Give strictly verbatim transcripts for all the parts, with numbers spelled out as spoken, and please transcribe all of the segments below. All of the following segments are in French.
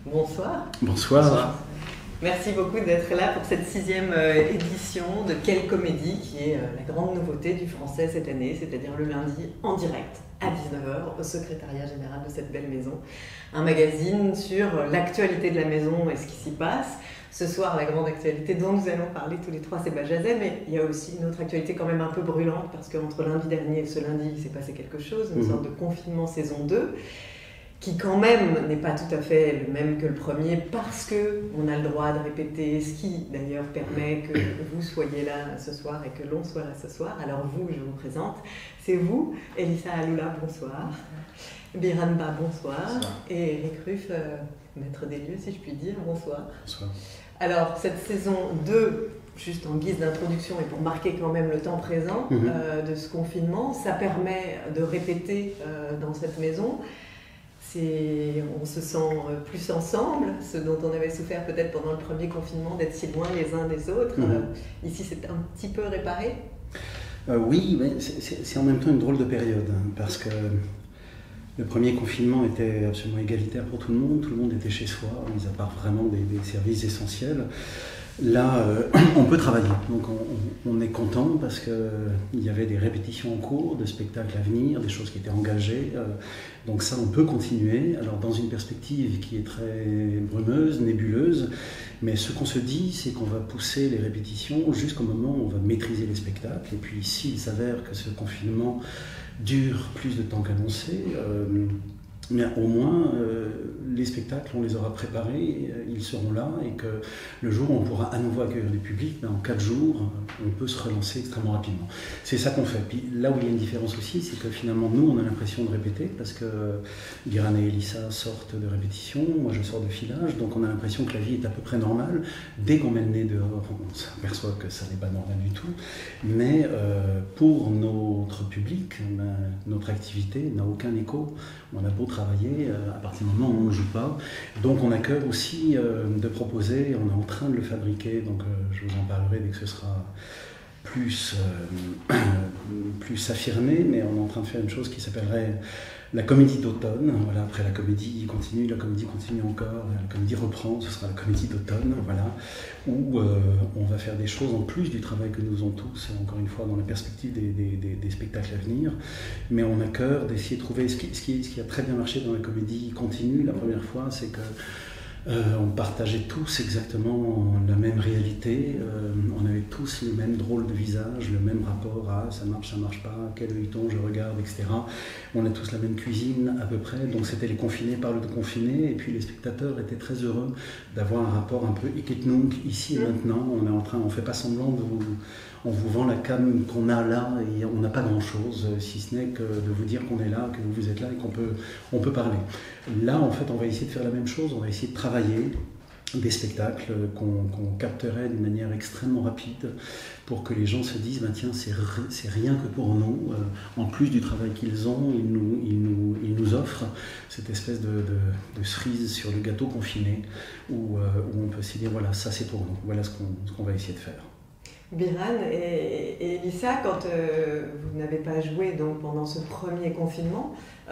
Bonsoir. Bonsoir. Bonsoir. Merci beaucoup d'être là pour cette sixième édition de Quelle Comédie, qui est la grande nouveauté du français cette année, c'est-à-dire le lundi en direct à dix-neuf heures au secrétariat général de cette belle maison. Un magazine sur l'actualité de la maison et ce qui s'y passe. Ce soir, la grande actualité dont nous allons parler tous les trois, c'est Bajazet, mais il y a aussi une autre actualité quand même un peu brûlante, parce qu'entre lundi dernier et ce lundi, il s'est passé quelque chose, une mmh. sorte de confinement saison deux, qui quand même n'est pas tout à fait le même que le premier, parce qu'on a le droit de répéter, ce qui d'ailleurs permet que vous soyez là ce soir et que l'on soit là ce soir. Alors vous, je vous présente, c'est vous, Elissa Aloula, bonsoir, Biran Ba, bonsoir, bonsoir. Et Eric Ruff, euh, maître des lieux si je puis dire, bonsoir. Bonsoir. Alors cette saison deux, juste en guise d'introduction et pour marquer quand même le temps présent mmh. euh, de ce confinement, ça permet de répéter euh, dans cette maison. C'est, on se sent plus ensemble, ce dont on avait souffert peut-être pendant le premier confinement, d'être si loin les uns des autres. Mmh. Euh, ici, c'est un petit peu réparé. euh, Oui, mais c'est, c'est, c'est en même temps une drôle de période, hein, parce que le premier confinement était absolument égalitaire pour tout le monde. Tout le monde était chez soi, mis à part vraiment des, des services essentiels. Là, euh, on peut travailler, donc on, on est content parce qu'il y avait des répétitions en cours, de spectacles à venir, des choses qui étaient engagées, euh, donc ça on peut continuer, alors dans une perspective qui est très brumeuse, nébuleuse, mais ce qu'on se dit c'est qu'on va pousser les répétitions jusqu'au moment où on va maîtriser les spectacles, et puis s'il s'avère que ce confinement dure plus de temps qu'annoncé, euh, mais au moins, euh, les spectacles, on les aura préparés, ils seront là, et que le jour où on pourra à nouveau accueillir du public, ben en quatre jours, on peut se relancer extrêmement rapidement. C'est ça qu'on fait. Puis là où il y a une différence aussi, c'est que finalement, nous, on a l'impression de répéter, parce que Biran et Elissa sortent de répétition, moi je sors de filage, donc on a l'impression que la vie est à peu près normale. Dès qu'on met le nez dehors, on s'aperçoit que ça n'est pas normal du tout. Mais euh, pour notre public, ben, notre activité n'a aucun écho. On a beau travailler euh, à partir du moment où on ne joue pas. Donc on a cœur aussi euh, de proposer, on est en train de le fabriquer, donc euh, je vous en parlerai dès que ce sera plus, euh, plus affirmé, mais on est en train de faire une chose qui s'appellerait la comédie d'automne. Voilà, après la comédie continue, la comédie continue encore, la comédie reprend, ce sera la comédie d'automne, voilà, où euh, on va faire des choses en plus du travail que nous faisons tous, encore une fois dans la perspective des, des, des, des spectacles à venir, mais on a cœur d'essayer de trouver ce qui, ce, qui, ce qui a très bien marché dans la comédie continue la première fois, c'est que Euh, on partageait tous exactement la même réalité, euh, on avait tous le même drôle de visage, le même rapport à ça marche, ça marche pas, quel œilleton je regarde, et cetera. On a tous la même cuisine à peu près, donc c'était les confinés parlent de confinés, et puis les spectateurs étaient très heureux d'avoir un rapport un peu iketnunk ici et maintenant. On est en train, on fait pas semblant de vous, on vous vend la cam qu'on a là et on n'a pas grand chose, si ce n'est que de vous dire qu'on est là, que vous êtes là et qu'on peut, on peut parler. Là, en fait, on va essayer de faire la même chose, on va essayer de travailler des spectacles qu'on, qu'on capterait d'une manière extrêmement rapide pour que les gens se disent ben tiens, c'est, c'est rien que pour nous, euh, en plus du travail qu'ils ont, ils nous, ils nous, ils nous offrent cette espèce de, de, de cerise sur le gâteau confiné où, euh, où on peut se dire voilà, ça c'est pour nous, voilà ce qu'on, ce qu'on va essayer de faire. Biran et, et Elissa, quand euh, vous n'avez pas joué donc, pendant ce premier confinement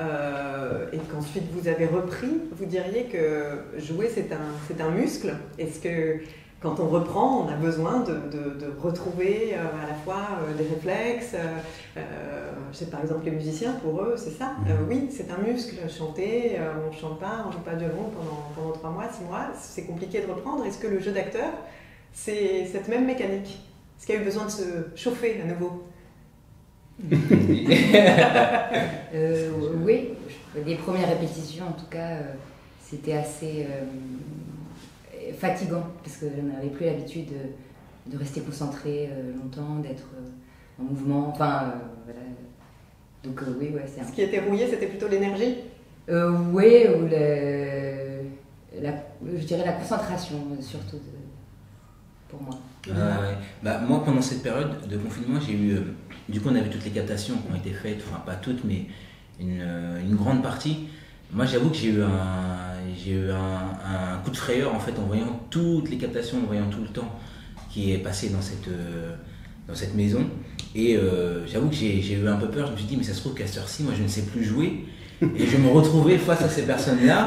euh, et qu'ensuite vous avez repris, vous diriez que jouer c'est un, c'est un muscle. Est-ce que quand on reprend, on a besoin de, de, de retrouver euh, à la fois euh, des réflexes euh, je sais par exemple les musiciens, pour eux c'est ça, euh, oui c'est un muscle, chanter, euh, on ne chante pas, on ne joue pas de violon pendant, pendant trois mois, six mois, c'est compliqué de reprendre. Est-ce que le jeu d'acteur c'est cette même mécanique? Est-ce qu'il y a eu besoin de se chauffer à nouveau? euh, Oui, les premières répétitions en tout cas, euh, c'était assez euh, fatigant parce qu'on n'avait plus l'habitude de, de rester concentré euh, longtemps, d'être euh, en mouvement, enfin euh, voilà. Donc euh, oui, ouais, c'est un... Ce qui était rouillé, c'était plutôt l'énergie euh, Oui, ou le, la, je dirais la concentration surtout de, pour moi. Ah, ouais. Bah, moi, pendant cette période de confinement, j'ai eu. Euh, du coup, on avait toutes les captations qui ont été faites, enfin, pas toutes, mais une, euh, une grande partie. Moi, j'avoue que j'ai eu, un, j'ai eu un, un coup de frayeur en fait, en voyant toutes les captations, en voyant tout le temps qui est passé dans cette, euh, dans cette maison. Et euh, j'avoue que j'ai, j'ai eu un peu peur. Je me suis dit, mais ça se trouve qu'à cette heure-ci, moi, je ne sais plus jouer. Et je me retrouvais face à ces personnes-là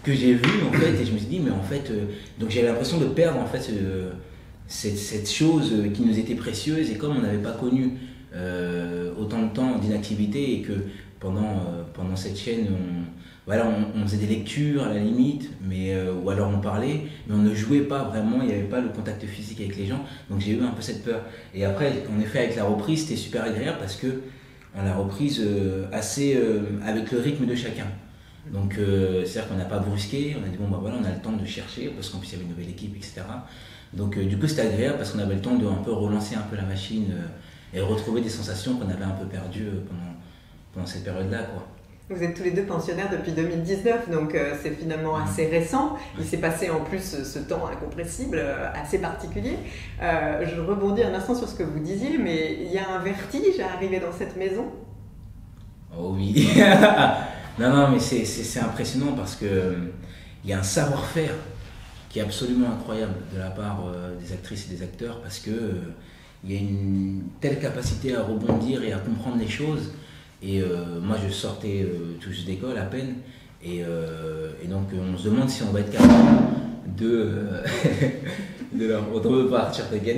que j'ai vu en fait, et je me suis dit, mais en fait, euh, donc j'avais l'impression de perdre en fait ce, cette, cette chose qui nous était précieuse, et comme on n'avait pas connu euh, autant de temps d'inactivité, et que pendant, euh, pendant cette chaîne, on, voilà, on, on faisait des lectures à la limite, mais, euh, ou alors on parlait, mais on ne jouait pas vraiment, il n'y avait pas le contact physique avec les gens, donc j'ai eu un peu cette peur. Et après, en effet, avec la reprise, c'était super agréable parce que on l'a reprise euh, assez euh, avec le rythme de chacun. Donc euh, c'est-à-dire qu'on n'a pas brusqué, on a dit bon bah voilà, on a le temps de chercher, parce qu'en plus il y avait une nouvelle équipe, et cetera. Donc euh, du coup c'était agréable parce qu'on avait le temps de un peu relancer un peu la machine euh, et retrouver des sensations qu'on avait un peu perdues euh, pendant, pendant cette période-là, quoi. Vous êtes tous les deux pensionnaires depuis deux mille dix-neuf, donc euh, c'est finalement assez récent. Il s'est passé en plus ce, ce temps incompressible, euh, assez particulier. Euh, je rebondis un instant sur ce que vous disiez, mais il y a un vertige à arriver dans cette maison? Oh oui. Non, non, mais c'est, c'est, c'est impressionnant parce qu'il euh, y a un savoir-faire qui est absolument incroyable de la part euh, des actrices et des acteurs, parce qu'il euh, y a une telle capacité à rebondir et à comprendre les choses. Et euh, moi, je sortais euh, tout juste d'école à peine, et, euh, et donc on se demande si on va être capable de, euh, de leur repartir, t'inquiète.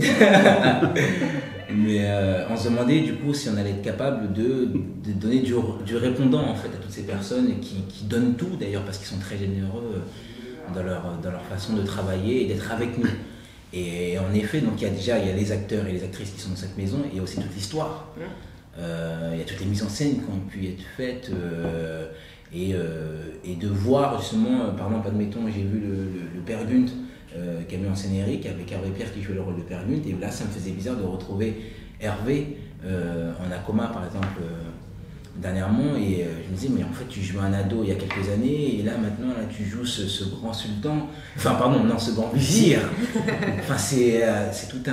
Mais euh, on se demandait du coup si on allait être capable de, de donner du, du répondant en fait à toutes ces personnes qui, qui donnent tout d'ailleurs, parce qu'ils sont très généreux dans leur, dans leur façon de travailler et d'être avec nous. Et en effet, donc il y a déjà il y a les acteurs et les actrices qui sont dans cette maison, et aussi toute l'histoire. Euh, il y a toutes les mises en scène qui ont pu être faites, euh, et, euh, et de voir justement, par exemple, admettons, j'ai vu le, le, le Père Gunt euh, qui a mis en scène Eric, avec Hervé Pierre qui jouait le rôle de Père Gunt, et là ça me faisait bizarre de retrouver Hervé euh, en Akoma par exemple euh, dernièrement, et euh, je me disais mais en fait tu jouais un ado il y a quelques années, et là maintenant là, tu joues ce, ce grand sultan, enfin pardon, non, ce grand vizir. Enfin c'est, euh, c'est tout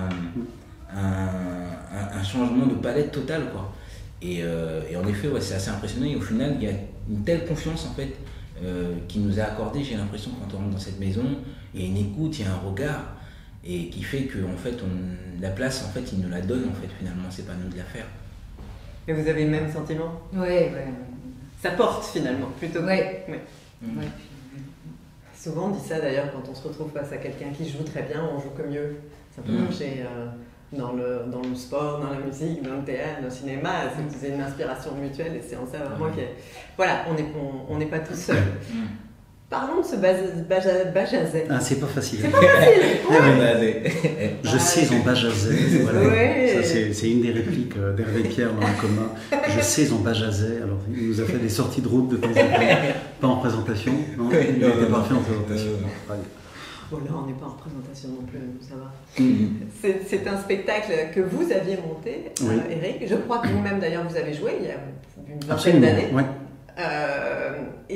un, un un changement de palette totale, quoi. Et, euh, et en effet, ouais, c'est assez impressionnant, et au final, il y a une telle confiance en fait euh, qui nous a accordé, j'ai l'impression, quand on rentre dans cette maison, il y a une écoute, il y a un regard, et qui fait que en fait, on, la place, en fait, il nous la donne, en fait, finalement, c'est pas nous de la faire. Et vous avez le même sentiment? Oui, ouais. Ça porte finalement, plutôt que... Ouais. Ouais. Mmh. Ouais. Souvent on dit ça d'ailleurs, quand on se retrouve face à quelqu'un qui joue très bien, on joue que mieux. Ça peut mmh. marcher euh, dans, le, dans le sport, dans la musique, dans le théâtre, dans le cinéma, c'est, c'est une inspiration mutuelle, et c'est en ça vraiment mmh. que... Voilà, on n'est on, on pas tout seul. Mmh. Parlons de ce Bajazet. Ah, c'est pas facile. C'est pas facile. Ouais. Je sais en Bajazet. Voilà. Ouais. Ça, c'est, c'est une des répliques d'Hervé Pierre dans Akoma. Je sais en Bajazet. Alors, il nous a fait des sorties de route de temps en temps. Pas en présentation. Non, il était parfait en présentation. Bon, là, on n'est pas en représentation non plus, ça va. Mm-hmm. C'est, c'est un spectacle que vous aviez monté, oui. euh, Eric. Je crois que vous-même, d'ailleurs, vous avez joué il y a une vingtaine d'années. Ouais. Euh,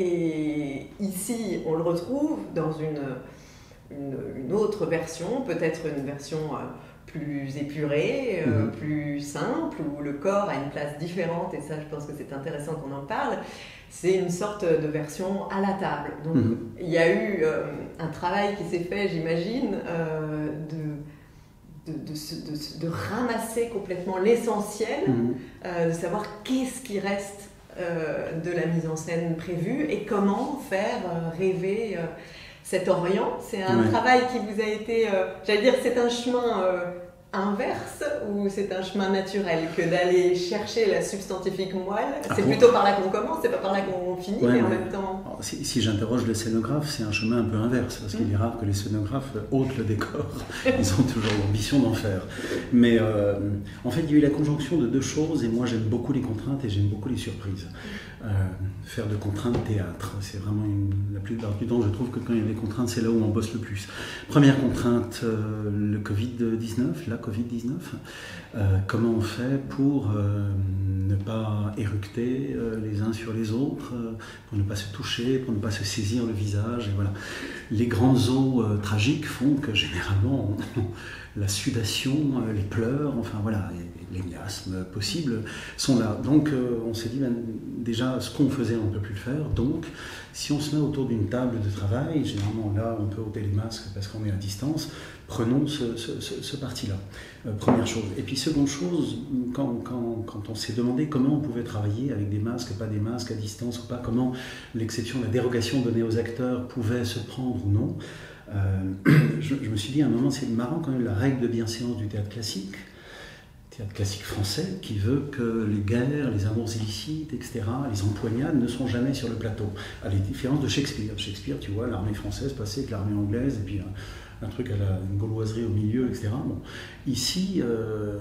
et ici, on le retrouve dans une, une, une autre version, peut-être une version euh, plus épurée, euh, mm-hmm. plus simple, où le corps a une place différente, et ça, je pense que c'est intéressant qu'on en parle. C'est une sorte de version à la table. Donc, mm-hmm. il y a eu euh, un travail qui s'est fait, j'imagine, euh, de, de, de, de, de, de ramasser complètement l'essentiel, mm-hmm. euh, de savoir qu'est-ce qui reste Euh, de la mise en scène prévue, et comment faire euh, rêver euh, cet Orient. C'est un oui. travail qui vous a été, euh, j'allais dire, c'est un chemin euh, inverse, ou c'est un chemin naturel que d'aller chercher la substantifique moelle? C'est ah, plutôt par là qu'on commence, c'est pas par là qu'on finit, ouais, mais en ouais. même temps... Alors, si, si j'interroge le scénographe, c'est un chemin un peu inverse, parce mmh. qu'il est rare que les scénographes ôtent le décor. Ils ont toujours l'ambition d'en faire. Mais euh, en fait, il y a eu la conjonction de deux choses, et moi j'aime beaucoup les contraintes et j'aime beaucoup les surprises. Euh, faire de contraintes théâtre, c'est vraiment une, la plupart du temps, je trouve que quand il y a des contraintes, c'est là où on bosse le plus. Première contrainte, euh, le covid dix-neuf, la covid dix-neuf. Euh, comment on fait pour euh, ne pas éructer euh, les uns sur les autres, euh, pour ne pas se toucher, pour ne pas se saisir le visage, et voilà. Les grands os euh, tragiques font que généralement on, la sudation, euh, les pleurs, enfin voilà. Et, les, les miasmes possibles sont là. Donc euh, on s'est dit, ben, déjà, ce qu'on faisait, on ne peut plus le faire. Donc, si on se met autour d'une table de travail, généralement là, on peut ôter les masques parce qu'on est à distance, prenons ce, ce, ce, ce parti-là. Euh, première chose. Et puis seconde chose, quand, quand, quand on s'est demandé comment on pouvait travailler avec des masques, pas des masques à distance ou pas, comment l'exception, la dérogation donnée aux acteurs pouvait se prendre ou non, euh, je, je me suis dit à un moment, c'est marrant quand même la règle de bienséance du théâtre classique, théâtre classique français, qui veut que les guerres, les amours illicites, et cetera, les empoignades ne sont jamais sur le plateau. À la différence de Shakespeare. Shakespeare, tu vois, l'armée française passait avec l'armée anglaise, et puis un, un truc à la une gauloiserie au milieu, et cetera. Bon. Ici, euh,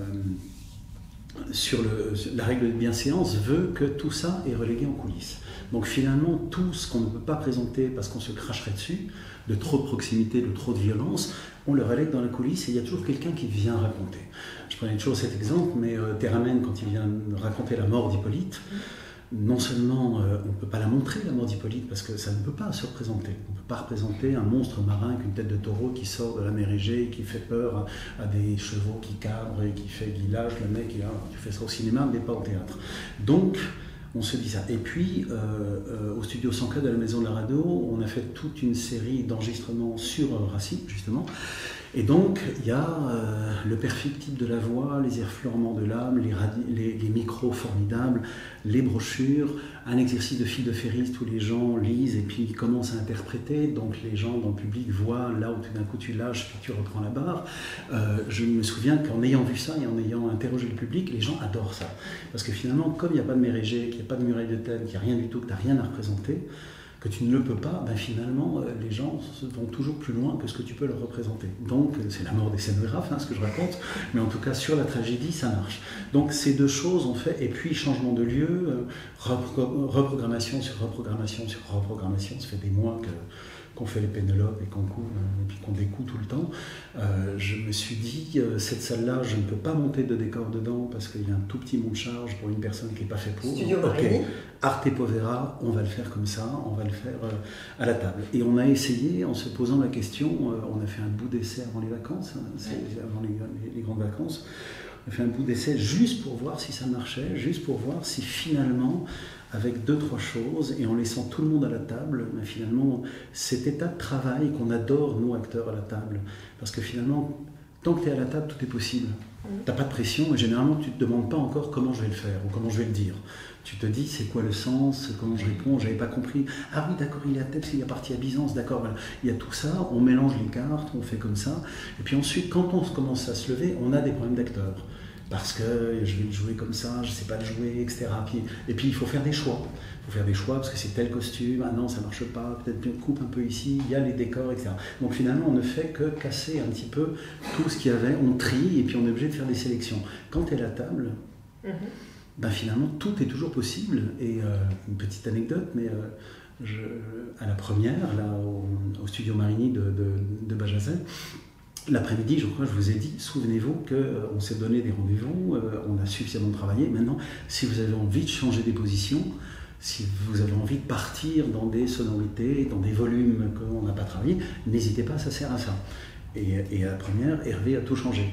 euh, sur le, la règle de bienséance veut que tout ça est relégué en coulisses. Donc finalement, tout ce qu'on ne peut pas présenter parce qu'on se cracherait dessus, de trop de proximité, de trop de violence, on le relègue dans la coulisse et il y a toujours quelqu'un qui vient raconter. Je prenais toujours cet exemple, mais euh, Théramène, quand il vient raconter la mort d'Hippolyte, non seulement euh, on ne peut pas la montrer, la mort d'Hippolyte, parce que ça ne peut pas se représenter. On ne peut pas représenter un monstre marin avec une tête de taureau qui sort de la mer Égée et qui fait peur à, à des chevaux qui cabrent et qui fait guillage. Le mec, il a, tu fais ça au cinéma, mais pas au théâtre. Donc, on se dit ça. Et puis, euh, euh, au studio cent quatre de la Maison de la Radio, on a fait toute une série d'enregistrements sur euh, Racine, justement. Et donc, il y a euh, le perfect type de la voix, les effleurements de l'âme, les, les, les micros formidables, les brochures, un exercice de fil de Ferris où les gens lisent et puis ils commencent à interpréter. Donc, les gens dans le public voient là où tout d'un coup tu lâches puis tu reprends la barre. Euh, je me souviens qu'en ayant vu ça et en ayant interrogé le public, les gens adorent ça. Parce que finalement, comme il n'y a pas de mer Égée, qu'il n'y a pas de muraille de thème, qu'il n'y a rien du tout, que tu n'as rien à représenter, que tu ne le peux pas, ben finalement, les gens vont toujours plus loin que ce que tu peux leur représenter. Donc, c'est la mort des scénographes, hein, ce que je raconte, mais en tout cas, sur la tragédie, ça marche. Donc, ces deux choses, on fait, et puis changement de lieu, euh, repro reprogrammation sur reprogrammation sur reprogrammation, ça fait des mois que qu'on fait les Pénélope et qu'on coud, et puis qu'on découd tout le temps. Euh, je me suis dit, euh, cette salle-là, je ne peux pas monter de décor dedans parce qu'il y a un tout petit mont de charge pour une personne qui n'est pas fait pour. Studio Marini. Ok, Arte Povera, on va le faire comme ça, on va le faire euh, à la table. Et on a essayé, en se posant la question, euh, on a fait un bout d'essai avant les vacances, hein, c'est avant les, les, les grandes vacances, on a fait un bout d'essai juste pour voir si ça marchait, juste pour voir si finalement, avec deux, trois choses, et en laissant tout le monde à la table, mais finalement, cet état de travail qu'on adore, nous, acteurs, à la table. Parce que finalement, tant que tu es à la table, tout est possible. Tu n'as pas de pression, et généralement, tu ne te demandes pas encore comment je vais le faire, ou comment je vais le dire. Tu te dis, c'est quoi le sens, comment je réponds, j'avais pas compris. Ah oui, d'accord, il est à Thèbes, il est parti à Byzance, d'accord, voilà. Il y a tout ça, on mélange les cartes, on fait comme ça. Et puis ensuite, quand on commence à se lever, on a des problèmes d'acteurs. Parce que je vais le jouer comme ça, je ne sais pas le jouer, et cetera. Puis, et puis il faut faire des choix. Il faut faire des choix parce que c'est tel costume, ah non, ça ne marche pas, peut-être une coupe un peu ici, il y a les décors, et cetera. Donc finalement, on ne fait que casser un petit peu tout ce qu'il y avait, on trie et puis on est obligé de faire des sélections. Quand tu es à la table, mm-hmm. ben finalement, tout est toujours possible. Et euh, une petite anecdote, mais euh, je, à la première, là, au, au studio Marini de, de, de Bajazet, l'après-midi, je crois, je vous ai dit, souvenez-vous qu'on euh, s'est donné des rendez-vous, euh, on a suffisamment travaillé. Maintenant, si vous avez envie de changer des positions, si vous avez envie de partir dans des sonorités, dans des volumes qu'on n'a pas travaillé, n'hésitez pas, ça sert à ça. Et, et à la première, Hervé a tout changé.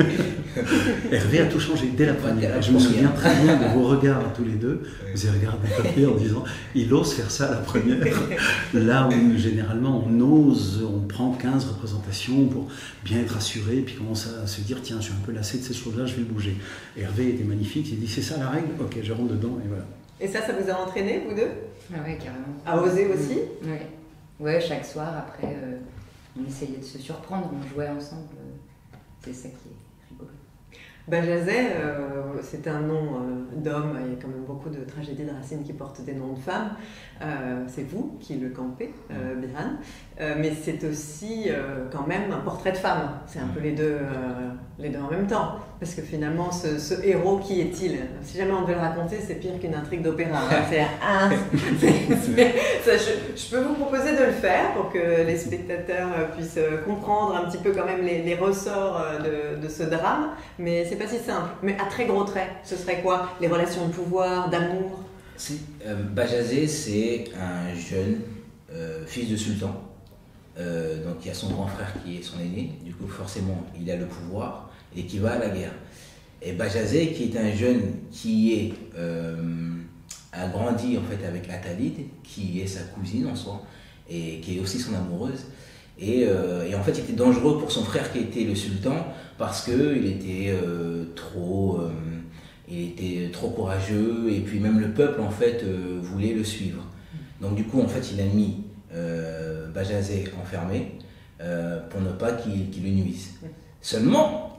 Hervé a tout changé dès la première. Et je me souviens très bien de vos regards tous les deux. Vous avez regardé Hervé en disant il ose faire ça à la première. Là où généralement on ose, on prend quinze représentations pour bien être assuré, puis commence à se dire tiens, je suis un peu lassé de ces choses-là, je vais le bouger. Et Hervé était magnifique, il dit c'est ça la règle, ok, je rentre dedans et voilà. Et ça, ça vous a entraîné, vous deux? Ah ouais, carrément. À oser aussi? Oui. Ouais, chaque soir après. Euh... On essayait de se surprendre, on jouait ensemble, c'est ça qui est rigolo. Bajazet, euh, c'est un nom euh, d'homme, il y a quand même beaucoup de tragédies de Racine qui portent des noms de femmes. Euh, c'est vous qui le campez, euh, Biran, euh, mais c'est aussi euh, quand même un portrait de femme. C'est un peu les deux, euh, les deux en même temps. Parce que finalement, ce, ce héros, qui est-il? Si jamais on devait le raconter, c'est pire qu'une intrigue d'opéra. Hein. C'est un... ça, je, je peux vous proposer de le faire pour que les spectateurs puissent comprendre un petit peu quand même les, les ressorts de, de ce drame. Mais c'est pas si simple. Mais à très gros traits, ce serait quoi? Les relations de pouvoir, d'amour? euh, Bajazet, c'est un jeune euh, fils de sultan. Euh, donc il y a son grand frère qui est son aîné. Du coup, forcément, il a le pouvoir et qui va à la guerre. Et Bajazet, qui est un jeune qui est, euh, a grandi en fait avec Atalid, qui est sa cousine en soi, et qui est aussi son amoureuse. Et, euh, et en fait, il était dangereux pour son frère qui était le sultan, parce qu'il était euh, trop... Euh, il était trop courageux, et puis même le peuple en fait euh, voulait le suivre. Donc du coup, en fait, il a mis euh, Bajazet enfermé euh, pour ne pas qu'il qu'il le nuise. Seulement,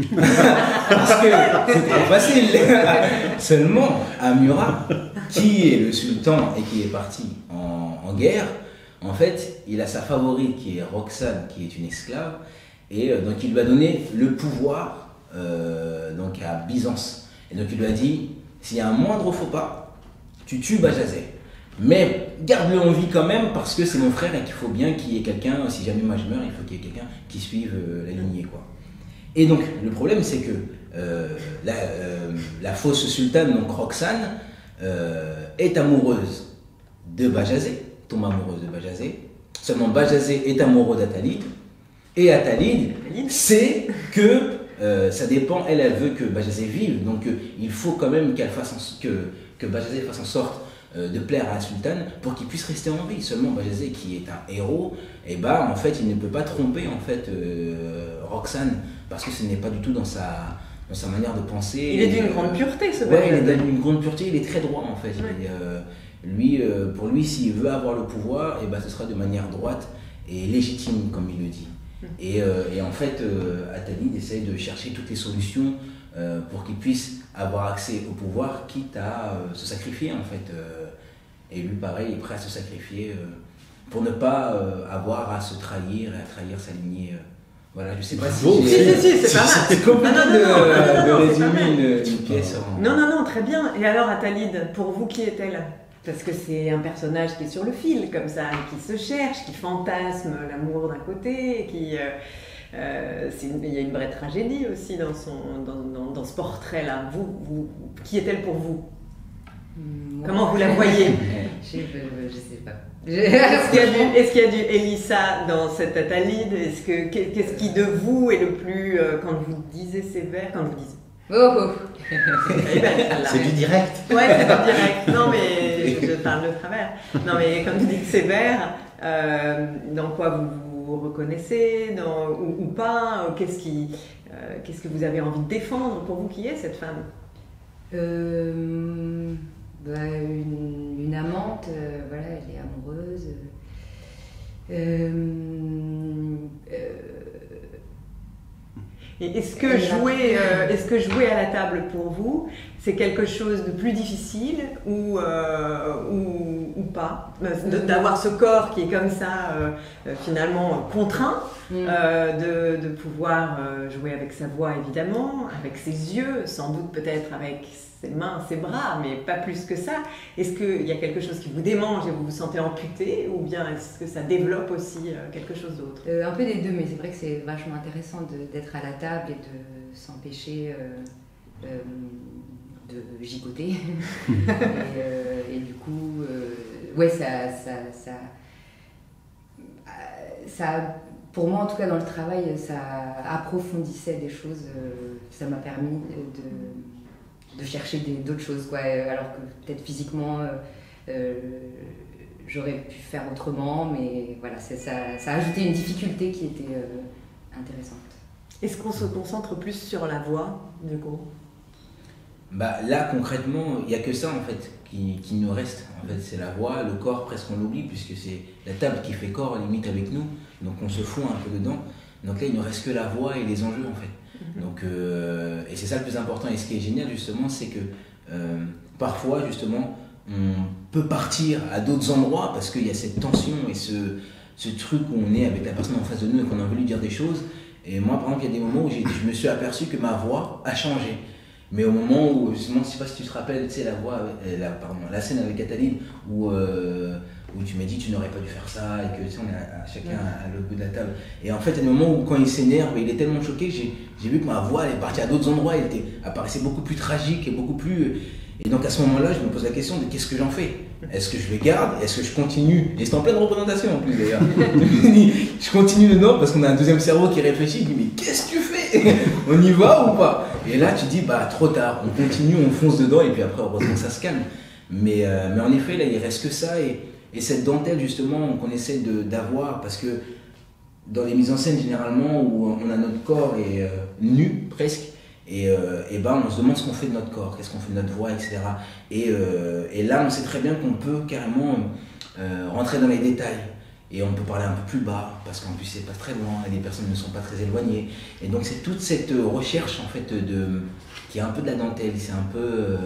parce que c'est trop facile, seulement Amurath, qui est le sultan et qui est parti en, en guerre, en fait, il a sa favorite qui est Roxane, qui est une esclave, et euh, donc il lui a donné le pouvoir euh, donc à Byzance. Et donc il lui a dit, s'il y a un moindre faux pas, tu tues Bajazet. Mais garde-le en vie quand même, parce que c'est mon frère et qu'il faut bien qu'il y ait quelqu'un, si jamais moi je meurs, il faut qu'il y ait quelqu'un qui suive euh, la lignée, quoi. Et donc le problème c'est que euh, la, euh, la fausse sultane, donc Roxane, euh, est amoureuse de Bajazet, tombe amoureuse de Bajazet. Seulement Bajazet est amoureux d'Atalid, et Atalid sait que Euh, ça dépend, elle, elle veut que Bajazet vive, donc euh, il faut quand même qu'elle fasse en, que, que Bajazet fasse en sorte euh, de plaire à la sultane pour qu'il puisse rester en vie. Seulement Bajazet, qui est un héros, et bah, en fait, il ne peut pas tromper en fait, euh, Roxane, parce que ce n'est pas du tout dans sa, dans sa manière de penser. Il est d'une euh, grande pureté, ce Ouais, Bajazet. il est d'une grande pureté, il est très droit en fait. Ouais. Et, euh, lui, euh, pour lui, s'il veut avoir le pouvoir, et bah, ce sera de manière droite et légitime, comme il le dit. Et, euh, et en fait, euh, Atalid essaye de chercher toutes les solutions euh, pour qu'il puisse avoir accès au pouvoir, quitte à euh, se sacrifier en fait. Euh, et lui, pareil, est prêt à se sacrifier euh, pour ne pas euh, avoir à se trahir et à trahir sa lignée. Euh. Voilà, je sais pas si Si, j'ai... si, si, c'est pas mal. C'est compliqué Ah, non, non, de, non, non, non, de non, c'est pas résumer mal. une, une pièce en... Non, non, non, très bien. Et alors, Atalid, pour vous, qui est-elle? Parce que c'est un personnage qui est sur le fil, comme ça, et qui se cherche, qui fantasme l'amour d'un côté, et qui... Euh, euh, c'est une- il y a une vraie tragédie aussi dans, son, dans, dans, dans ce portrait-là. Vous, vous, qui est-elle pour vous? Moi, Comment vous la voyez? je, je, je sais pas. Est-ce qu'il y a du, est-ce qu'il y a du Elissa dans cette Atalid? Est-ce que, qu'est- qu'est-ce qui de vous est le plus... euh, quand vous disiez ces vers, quand vous disiez... Oh, oh. Eh ben, celle-là. C'est du direct. Ouais, c'est pas direct. Non, mais je, je parle de travers. Non, mais quand vous dites sévère, euh, dans quoi vous vous reconnaissez, dans, ou, ou pas, qu'est-ce qui, euh, qu'est-ce que vous avez envie de défendre pour vous qui est cette femme? Euh, bah, une, une amante, euh, voilà, elle est amoureuse. Euh, euh, Et est-ce que Elle a- jouer, euh, est-ce que jouer à la table pour vous, c'est quelque chose de plus difficile ou, euh, ou, ou pas? De- D'avoir ce corps qui est comme ça, euh, euh, finalement contraint, mm. euh, de, de pouvoir euh, jouer avec sa voix évidemment, avec ses yeux, sans doute peut-être avec ses mains, ses bras, mais pas plus que ça. Est-ce qu'il y a quelque chose qui vous démange et vous vous sentez amputé, ou bien est-ce que ça développe aussi euh, quelque chose d'autre? Euh, un peu des deux, mais c'est vrai que c'est vachement intéressant de- d'être à la table et de s'empêcher euh, euh, de gigoter. et, euh, et du coup, euh, ouais, ça, ça, ça, euh, ça, pour moi en tout cas dans le travail, ça approfondissait des choses. euh, ça m'a permis de, de chercher des- d'autres choses, quoi. Alors que peut-être physiquement, euh, euh, j'aurais pu faire autrement, mais voilà, c'est- ça, ça a ajouté une difficulté qui était euh, intéressante. Est-ce qu'on se concentre plus sur la voix, du coup? Bah, là, concrètement, il n'y a que ça en fait qui, qui nous reste. En fait, c'est la voix, le corps, presque on l'oublie, puisque c'est la table qui fait corps limite avec nous. Donc on se fond un peu dedans. Donc là, il ne reste que la voix et les enjeux en fait. Donc, euh, et c'est ça le plus important. Et ce qui est génial justement, c'est que euh, parfois justement, on peut partir à d'autres endroits parce qu'il y a cette tension et ce, ce truc où on est avec la personne en face de nous et qu'on a envie de lui dire des choses. Et moi, par exemple, il y a des moments où j'ai- je me suis aperçu que ma voix a changé. Mais au moment où, justement, je ne sais pas si tu te rappelles, tu sais, la voix, euh, la, pardon, la scène avec Atalid, où, euh, où tu m'as dit tu n'aurais pas dû faire ça, et que tu sais, on est à, à chacun à, à l'autre bout de la table. Et en fait, il y a des moments où, quand il s'énerve, il est tellement choqué que j'ai j'ai vu que ma voix, elle est partie à d'autres endroits, elle était, apparaissait beaucoup plus tragique et beaucoup plus. Et donc à ce moment-là, je me pose la question de qu'est-ce que j'en fais? Est-ce que je le garde? Est-ce que je continue? Et c'est en pleine représentation en plus d'ailleurs. Je continue dedans parce qu'on a un deuxième cerveau qui réfléchit, il dit mais qu'est-ce que tu fais? On y va ou pas? Et là, tu dis, bah, trop tard, on continue, on fonce dedans, et puis après, heureusement, ça se calme. Mais, euh, mais en effet, là, il reste que ça, et, et cette dentelle, justement, qu'on essaie de, d'avoir, parce que dans les mises en scène, généralement, où on a notre corps et, euh, nu, presque, et, euh, et ben, on se demande ce qu'on fait de notre corps, qu'est-ce qu'on fait de notre voix, et cetera. Et, euh, et là, on sait très bien qu'on peut carrément euh, rentrer dans les détails. Et on peut parler un peu plus bas, parce qu'en plus c'est pas très loin, et les personnes ne sont pas très éloignées. Et donc c'est toute cette recherche en fait de, qui est un peu de la dentelle, c'est un peu euh,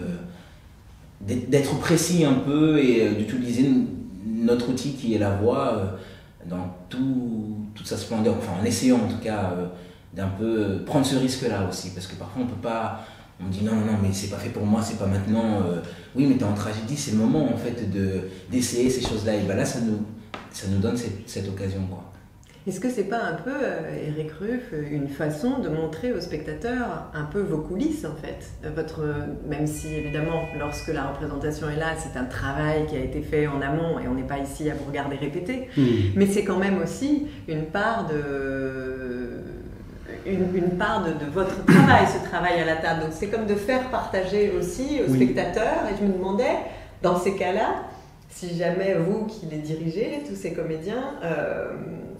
d'être précis un peu et euh, d'utiliser notre outil qui est la voix euh, dans tout, toute sa splendeur, enfin en essayant en tout cas euh, d'un peu prendre ce risque-là aussi, parce que parfois on peut pas, on me dit non, non, mais c'est pas fait pour moi, c'est pas maintenant. Euh, oui, mais t'es en tragédie, c'est le moment en fait de, d'essayer ces choses-là, et ben là ça nous... ça nous donne cette, cette occasion, quoi. Est-ce que c'est pas un peu, euh, Eric Ruff, une façon de montrer aux spectateurs un peu vos coulisses, en fait, votre, même si, évidemment, lorsque la représentation est là, c'est un travail qui a été fait en amont, et on n'est pas ici à vous regarder répéter, mmh. mais c'est quand même aussi une part de... Une, une part de, de votre travail, ce travail à la table. Donc c'est comme de faire partager aussi aux oui. spectateurs, et je me demandais, dans ces cas-là, si jamais vous qui les dirigez, tous ces comédiens, euh,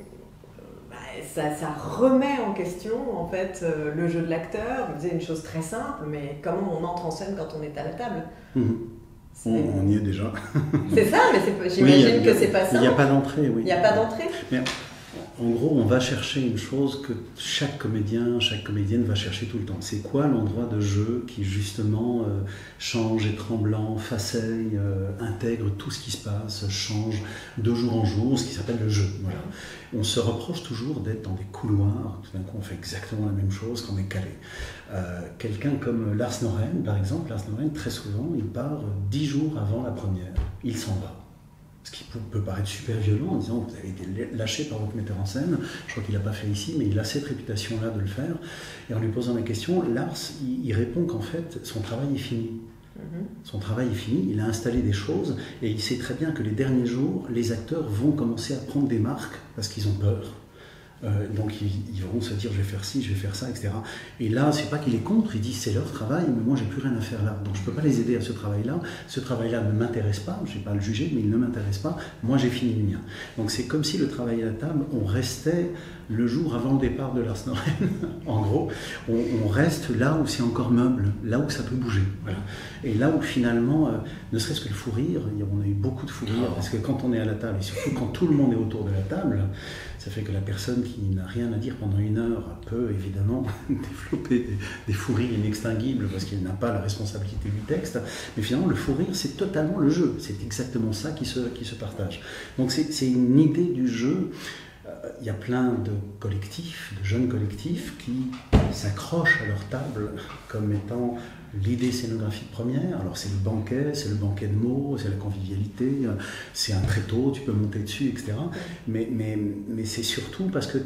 bah, ça, ça remet en question en fait euh, le jeu de l'acteur. Vous disiez une chose très simple, mais comment on entre en scène quand on est à la table? Mmh. on, on y est déjà. C'est ça, mais c'est, j'imagine oui, que c'est pas ça. Il n'y a pas d'entrée, oui. Il n'y a pas d'entrée. Mais, en gros, on va chercher une chose que chaque comédien, chaque comédienne va chercher tout le temps. C'est quoi l'endroit de jeu qui justement euh, change, est tremblant, faceille, euh, intègre tout ce qui se passe, change de jour en jour, ce qui s'appelle le jeu. Voilà. On se reproche toujours d'être dans des couloirs. Tout d'un coup, on fait exactement la même chose quand on est calé. Euh, quelqu'un comme Lars Norén, par exemple, Lars Norén, très souvent, il part dix jours avant la première. Il s'en va. Ce qui peut paraître super violent en disant vous avez été lâché par votre metteur en scène, je crois qu'il n'a pas fait ici, mais il a cette réputation-là de le faire. Et en lui posant la question, Lars, il, il répond qu'en fait, son travail est fini. Mm-hmm. Son travail est fini, il a installé des choses et il sait très bien que les derniers jours, les acteurs vont commencer à prendre des marques parce qu'ils ont peur. Euh, donc ils, ils vont se dire je vais faire ci, je vais faire ça, et cetera. Et là, c'est pas qu'il est contre, il dit c'est leur travail, mais moi j'ai plus rien à faire là. Donc je peux pas les aider à ce travail-là. Ce travail-là ne m'intéresse pas, je vais pas le juger, mais il ne m'intéresse pas. Moi j'ai fini le mien. Donc c'est comme si le travail à la table, on restait le jour avant le départ de Lars Norén. En gros, on, on reste là où c'est encore meuble, là où ça peut bouger. Voilà. Et là où finalement, euh, ne serait-ce que le fou rire, on a eu beaucoup de fou rire, parce que quand on est à la table, et surtout quand tout le monde est autour de la table, ça fait que la personne qui n'a rien à dire pendant une heure peut évidemment développer des, des fous rires inextinguibles parce qu'il n'a pas la responsabilité du texte. Mais finalement, le fou rire, c'est totalement le jeu. C'est exactement ça qui se, qui se partage. Donc c'est, c'est une idée du jeu. Il y a plein de collectifs, de jeunes collectifs qui s'accrochent à leur table comme étant l'idée scénographique première. Alors c'est le banquet, c'est le banquet de mots, c'est la convivialité, c'est un tréteau, tu peux monter dessus, et cetera. Mais, mais, mais c'est surtout parce que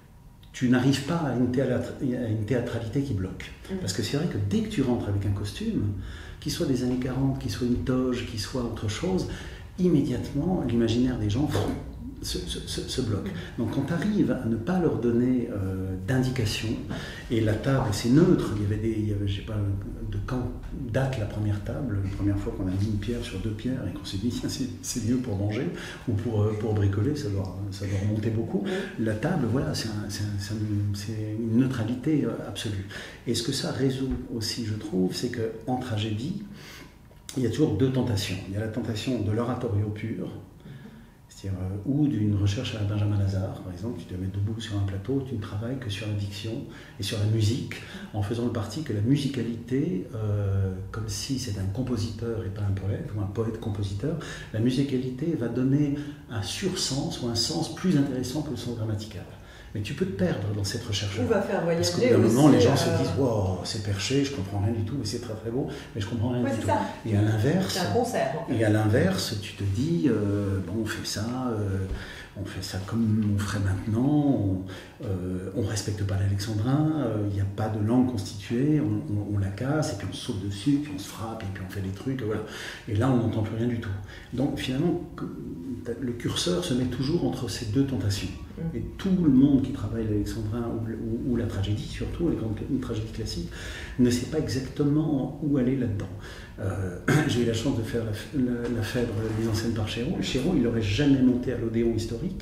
tu n'arrives pas à une, théâtre, à une théâtralité qui bloque. Parce que c'est vrai que dès que tu rentres avec un costume, qu'il soit des années quarante, qu'il soit une toge, qu'il soit autre chose, immédiatement l'imaginaire des gens Se, se, se bloque. Donc quand tu arrives à ne pas leur donner euh, d'indication, et la table c'est neutre, il y avait des, il y avait, je sais pas, de quand date la première table, la première fois qu'on a mis une pierre sur deux pierres et qu'on s'est dit c'est, c'est mieux pour manger ou pour, pour bricoler, ça doit, ça doit remonter beaucoup. La table, voilà, c'est, un, c'est, un, c'est, un, c'est une neutralité absolue. Et ce que ça résout aussi, je trouve, c'est qu'en tragédie, il y a toujours deux tentations. Il y a la tentation de l'oratorio pur, c'est-à-dire, euh, ou d'une recherche à la Benjamin Lazare, par exemple, tu te mets debout sur un plateau, tu ne travailles que sur la diction et sur la musique, en faisant le parti que la musicalité, euh, comme si c'était un compositeur et pas un poète, ou un poète-compositeur, la musicalité va donner un sursens ou un sens plus intéressant que le sens grammatical. Mais tu peux te perdre dans cette recherche-là. Ou va faire voyager. Parce qu'au bout d'un moment, les gens euh... se disent wow, c'est perché, je comprends rien du tout, mais c'est très très beau, mais je comprends rien ouais, du c'est tout. Ça. Et à l'inverse, c'est un concert, en fait. Et à l'inverse, tu te dis euh, bon, on fait ça, euh, on fait ça comme on ferait maintenant, on, euh, on respecte pas l'alexandrin, il euh, n'y a pas de langue constituée, on, on, on la casse, et puis on saute dessus, puis on se frappe, et puis on fait des trucs, voilà. Et là, on n'entend plus rien du tout. Donc finalement, le curseur se met toujours entre ces deux tentations. Mmh. Et tout le monde qui travaille l'alexandrin ou, ou, ou la tragédie, surtout les grandes tragédies classiques, ne sait pas exactement où aller là-dedans. Euh, j'ai eu la chance de faire la, la, la Phèdre mise en scène par Chéreau. Chéreau, il n'aurait jamais monté à l'Odéon historique.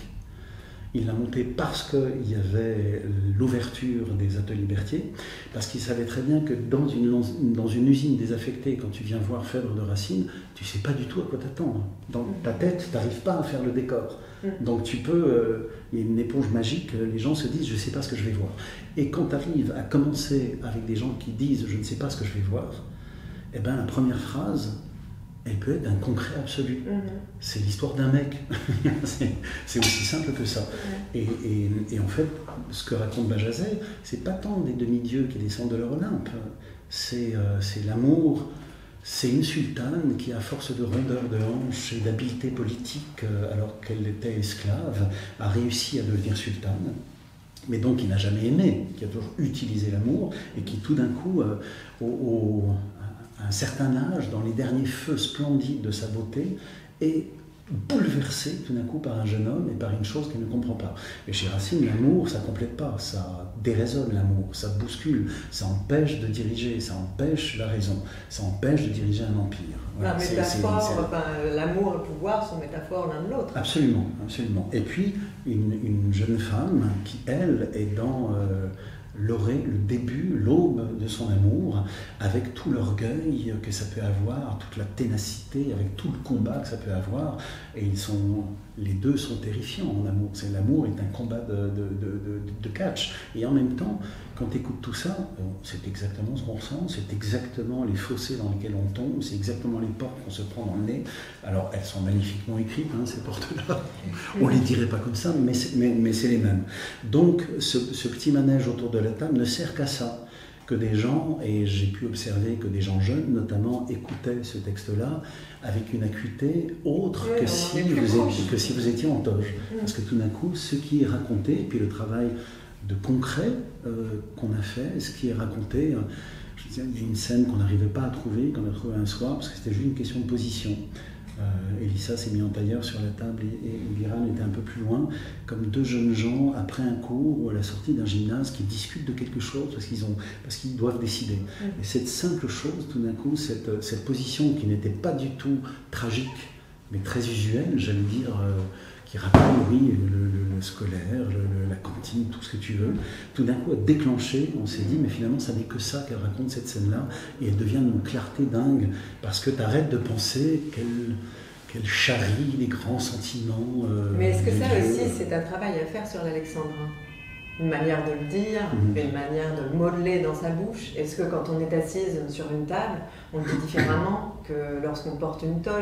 Il l'a monté parce qu'il y avait l'ouverture des ateliers Berthier, parce qu'il savait très bien que dans une, dans une usine désaffectée, quand tu viens voir Phèdre de Racine, tu ne sais pas du tout à quoi t'attendre. Dans ta tête, tu n'arrives pas à faire le décor. Donc tu peux, euh, il y a une éponge magique, les gens se disent « je ne sais pas ce que je vais voir ». Et quand tu arrives à commencer avec des gens qui disent « je ne sais pas ce que je vais voir », eh ben, la première phrase, elle peut être d'un concret absolu. Mmh. C'est l'histoire d'un mec. c'est, c'est aussi simple que ça. Mmh. Et, et, et en fait, ce que raconte Bajazet, c'est pas tant des demi-dieux qui descendent de leur Olympe. C'est, euh, c'est l'amour. C'est une sultane qui, à force de rondeur de hanche et d'habileté politique, euh, alors qu'elle était esclave, a réussi à devenir sultane. Mais donc qui n'a jamais aimé, qui a toujours utilisé l'amour, et qui tout d'un coup, euh, au, au à un certain âge, dans les derniers feux splendides de sa beauté, est bouleversée tout d'un coup par un jeune homme et par une chose qu'elle ne comprend pas. Et chez Racine, l'amour, ça ne complète pas, ça déraisonne l'amour, ça bouscule, ça empêche de diriger, ça empêche la raison, ça empêche de diriger un empire. Voilà, la métaphore, c'est, c'est, c'est... Enfin, l'amour et le pouvoir sont métaphores l'un de l'autre. Absolument, absolument. Et puis, une, une jeune femme qui, elle, est dans... Euh, l'orée, le début, l'aube de son amour, avec tout l'orgueil que ça peut avoir, toute la ténacité, avec tout le combat que ça peut avoir. Et ils sont, les deux sont terrifiants en amour. C'est, l'amour est un combat de, de, de, de, de catch. Et en même temps, quand tu écoutes tout ça, c'est exactement ce qu'on ressent, c'est exactement les fossés dans lesquels on tombe, c'est exactement les portes qu'on se prend dans le nez. Alors, elles sont magnifiquement écrites, hein, ces portes-là. On ne les dirait pas comme ça, mais c'est, mais, mais c'est les mêmes. Donc, ce, ce petit manège autour de la table ne sert qu'à ça. Que des gens, et j'ai pu observer que des gens jeunes notamment, écoutaient ce texte-là avec une acuité autre oui, que, si vous étiez, que si vous étiez en toge. Mmh. Parce que tout d'un coup, ce qui est raconté, et puis le travail de concret euh, qu'on a fait, ce qui est raconté, euh, je veux dire, il y a une scène qu'on n'arrivait pas à trouver, qu'on a trouvée un soir, parce que c'était juste une question de position. Euh, Elissa s'est mis en tailleur sur la table et, et Viran était un peu plus loin, comme deux jeunes gens après un cours ou à la sortie d'un gymnase qui discutent de quelque chose parce qu'ils, ont, parce qu'ils doivent décider. Mmh. Et cette simple chose, tout d'un coup, cette, cette position qui n'était pas du tout tragique, mais très usuelle, j'allais dire, euh, qui rappelle, oui, le, le, le scolaire, le, la cantine, tout ce que tu veux, tout d'un coup a déclenché, on s'est dit, mais finalement, ça n'est que ça qu'elle raconte, cette scène-là, et elle devient d'une clarté dingue, parce que tu arrêtes de penser qu'elle, qu'elle charrie les grands sentiments. Euh, mais est-ce que ça Dieu. Aussi, c'est un travail à faire sur l'alexandrin ? Une manière de le dire, mmh. une manière de le modeler dans sa bouche. Est-ce que quand on est assise sur une table, on le dit différemment que lorsqu'on porte une toge ?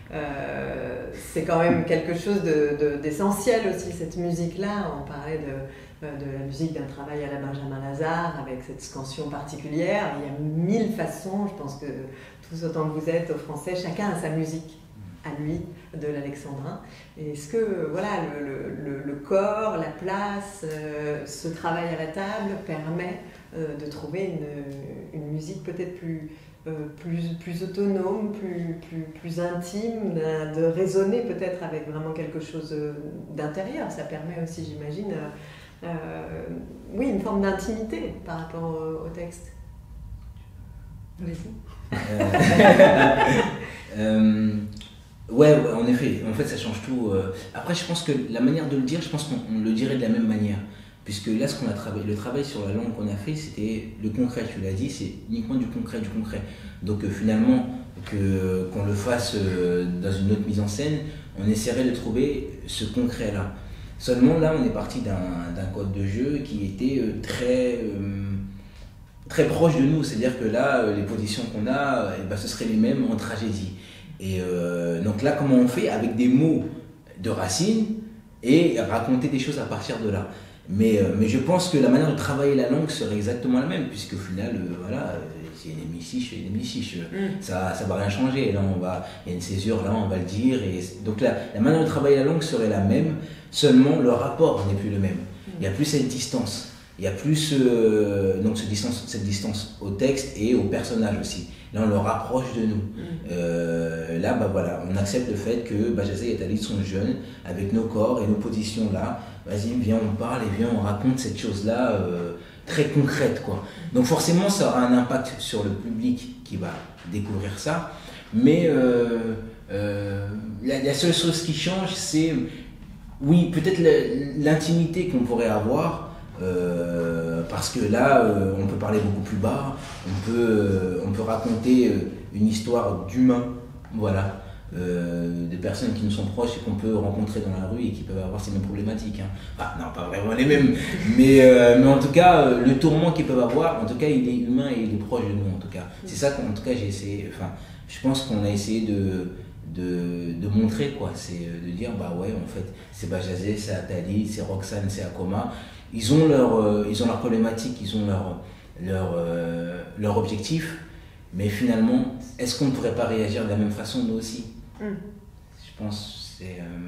Euh, c'est quand même quelque chose de, de, d'essentiel aussi, cette musique-là. On parlait de, de la musique d'un travail à la Benjamin Lazare, avec cette scansion particulière. Il y a mille façons, je pense que tous autant que vous êtes au français, chacun a sa musique à lui, de l'alexandrin. Et est-ce que voilà, le, le, le corps, la place, euh, ce travail à la table permet euh, de trouver une, une musique peut-être plus... Euh, plus, plus autonome, plus, plus, plus intime, de résonner peut-être avec vraiment quelque chose d'intérieur. Ça permet aussi, j'imagine, euh, euh, oui, une forme d'intimité par rapport au, au texte. Vas-y. Euh, euh, ouais, ouais, en effet, en fait ça change tout. Après je pense que la manière de le dire, je pense qu'on le dirait de la même manière. Puisque là, ce qu'on a travaillé, le travail sur la langue qu'on a fait, c'était le concret, tu l'as dit, c'est uniquement du concret, du concret. Donc euh, finalement, que, qu'on le fasse euh, dans une autre mise en scène, on essaierait de trouver ce concret-là. Seulement là, on est parti d'un, d'un code de jeu qui était euh, très, euh, très proche de nous. C'est-à-dire que là, euh, les positions qu'on a, euh, ben, ce seraient les mêmes en tragédie. Et euh, donc là, comment on fait avec des mots de Racine et raconter des choses à partir de là. Mais, euh, mais je pense que la manière de travailler la langue serait exactement la même, puisqu'au final, euh, voilà, euh, s'il y a une hémicyche, il y a une hémicyche, mm. ça ne va rien changer. Là, on va, il y a une césure, là, on va le dire. Et, donc là, la manière de travailler la langue serait la même, seulement le rapport n'est plus le même. Mm. Il n'y a plus cette distance. Il y a plus euh, donc ce distance, cette distance au texte et au personnage aussi. Là, on le rapproche de nous. Mmh. Euh, là, bah, voilà, on accepte le fait que Bajazet et Atali sont jeunes, avec nos corps et nos positions là. Vas-y, viens, on parle et viens, on raconte cette chose-là euh, très concrète, quoi. Donc forcément, ça aura un impact sur le public qui va découvrir ça. Mais euh, euh, la, la seule chose qui change, c'est, oui, peut-être l'intimité qu'on pourrait avoir. Euh, parce que là, euh, on peut parler beaucoup plus bas, on peut, euh, on peut raconter euh, une histoire d'humains, voilà, euh, des personnes qui nous sont proches et qu'on peut rencontrer dans la rue et qui peuvent avoir ces mêmes problématiques. Hein. Enfin, non, pas vraiment les mêmes, mais, euh, mais en tout cas, euh, le tourment qu'ils peuvent avoir, en tout cas, il est humain et il est proche de nous, en tout cas. C'est ça qu'en tout cas, j'ai essayé, enfin, je pense qu'on a essayé de, de, de montrer, quoi. C'est de dire, bah ouais, en fait, c'est Bajazet, c'est Atali, c'est Roxane, c'est Akoma. Ils ont leur, euh, ils ont leur problématique, ils ont leur, leur, euh, leur objectif, mais finalement, est-ce qu'on ne pourrait pas réagir de la même façon nous aussi? mm. Je pense que c'est... Euh...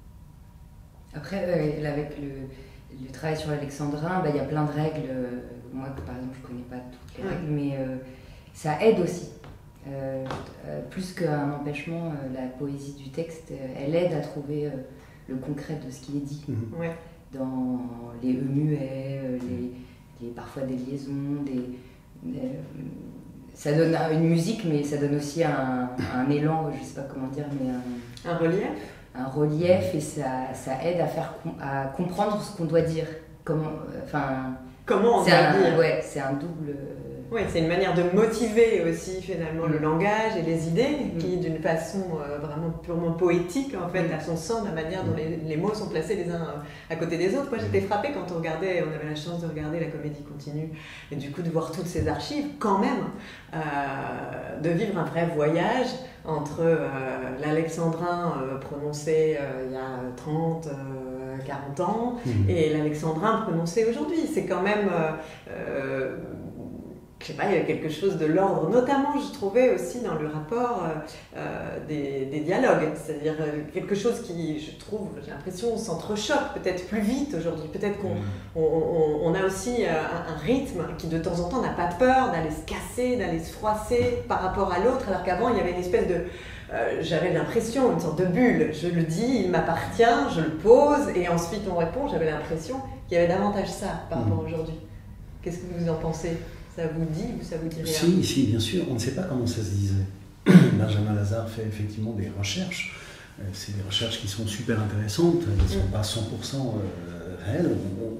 Après, euh, avec le, le travail sur l'alexandrin, bah, y a plein de règles. Moi, par exemple, je ne connais pas toutes les ouais. règles, mais euh, ça aide aussi. Euh, euh, plus qu'un empêchement, euh, la poésie du texte, euh, elle aide à trouver euh, le concret de ce qui est dit. mm. ouais. Dans les e muets, les, les, parfois des liaisons, des, des, ça donne une musique, mais ça donne aussi un, un élan, je ne sais pas comment dire, mais un, un relief. Un relief, et ça, ça aide à, faire, à comprendre ce qu'on doit dire. Comment, enfin, comment on doit un, dire ouais, c'est un double... Oui, c'est une manière de motiver aussi finalement mmh. le langage et les idées mmh. qui d'une façon euh, vraiment purement poétique en fait mmh. a son sens, la manière dont les, les mots sont placés les uns à côté des autres. Moi j'étais frappée quand on regardait, on avait la chance de regarder la comédie continue et du coup de voir toutes ces archives quand même, euh, de vivre un vrai voyage entre euh, l'alexandrin euh, prononcé euh, il y a trente, quarante ans mmh. et l'alexandrin prononcé aujourd'hui. C'est quand même... Euh, euh, je sais pas, il y a quelque chose de l'ordre, notamment je trouvais aussi dans le rapport euh, des, des dialogues, c'est-à-dire quelque chose qui, je trouve, j'ai l'impression, s'entrechoque peut-être plus vite aujourd'hui, peut-être qu'on on, on, on a aussi un, un rythme qui de temps en temps n'a pas peur d'aller se casser, d'aller se froisser par rapport à l'autre, alors qu'avant il y avait une espèce de... Euh, j'avais l'impression, une sorte de bulle, je le dis, il m'appartient, je le pose, et ensuite on répond, j'avais l'impression qu'il y avait davantage ça par rapport à aujourd'hui. Qu'est-ce que vous en pensez ? Ça vous dit ou ça vous dit rien? Si, si, bien sûr. On ne sait pas comment ça se disait. Benjamin Lazare fait effectivement des recherches. C'est des recherches qui sont super intéressantes. Elles ne sont pas cent pour cent réelles.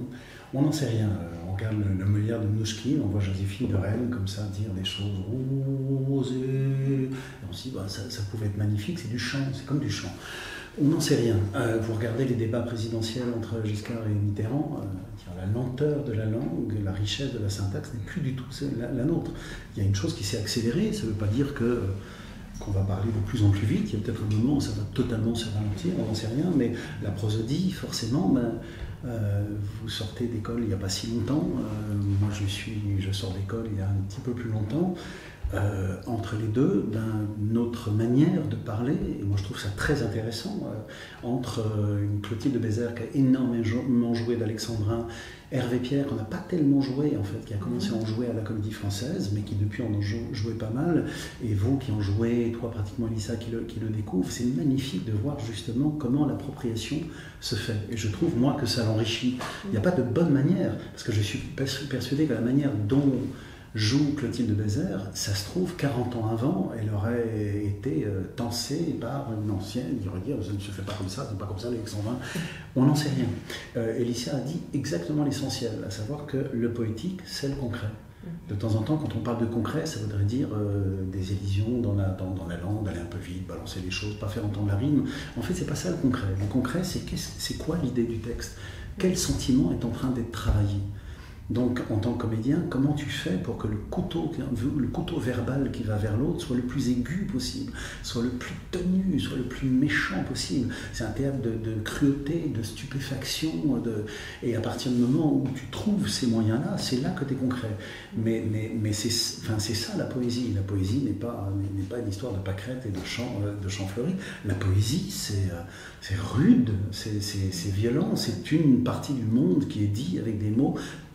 On n'en sait rien. On regarde le, le Molière de Mnouchki, on voit Joséphine de Rennes comme ça dire des choses roses. Et on se dit, bah, ça, ça pouvait être magnifique, c'est du chant, c'est comme du chant. On n'en sait rien. Euh, vous regardez les débats présidentiels entre Giscard et Mitterrand, euh, la lenteur de la langue, la richesse de la syntaxe n'est plus du tout la, la nôtre. Il y a une chose qui s'est accélérée, ça ne veut pas dire que, qu'on va parler de plus en plus vite, il y a peut-être un moment où ça va totalement se ralentir, on n'en sait rien, mais la prosodie, forcément, ben, euh, vous sortez d'école il n'y a pas si longtemps, euh, moi je, suis, je sors d'école il y a un petit peu plus longtemps. Euh, entre les deux, ben, notre manière de parler, et moi je trouve ça très intéressant, euh, entre euh, une Clotilde de Bézère qui a énormément joué d'alexandrin, Hervé Pierre qu'on n'a pas tellement joué en fait, qui a commencé à en jouer à la Comédie Française, mais qui depuis en a joué pas mal, et vous qui en jouez, toi pratiquement Elissa qui le, qui le découvre, c'est magnifique de voir justement comment l'appropriation se fait, et je trouve moi que ça l'enrichit. Il n'y a pas de bonne manière, parce que je suis persuadé que la manière dont joue Clotilde de Bézère, ça se trouve quarante ans avant, elle aurait été euh, tensée par une ancienne qui aurait dit oh, ça ne se fait pas comme ça, c'est pas comme ça l'alexandrin. On n'en sait rien. Euh, Elissa a dit exactement l'essentiel, à savoir que le poétique, c'est le concret. De temps en temps, quand on parle de concret, ça voudrait dire euh, des élisions dans la, dans, dans la langue, d'aller un peu vite, balancer les choses, pas faire entendre la rime. En fait, c'est pas ça le concret. Le concret, c'est, c'est quoi l'idée du texte? Quel sentiment est en train d'être travaillé? Donc, en tant que comédien, comment tu fais pour que le couteau, le couteau verbal qui va vers l'autre soit le plus aigu possible, soit le plus tenu, soit le plus méchant possible? C'est un théâtre de, de cruauté, de stupéfaction, de... et à partir du moment où tu trouves ces moyens-là, c'est là que tu es concret. Mais, mais, mais c'est, enfin, c'est ça la poésie. La poésie n'est pas, n'est pas une histoire de pâquerettes et de chants, de chants fleuris. La poésie, c'est, c'est rude, c'est, c'est, c'est violent, c'est une partie du monde qui est dit avec des mots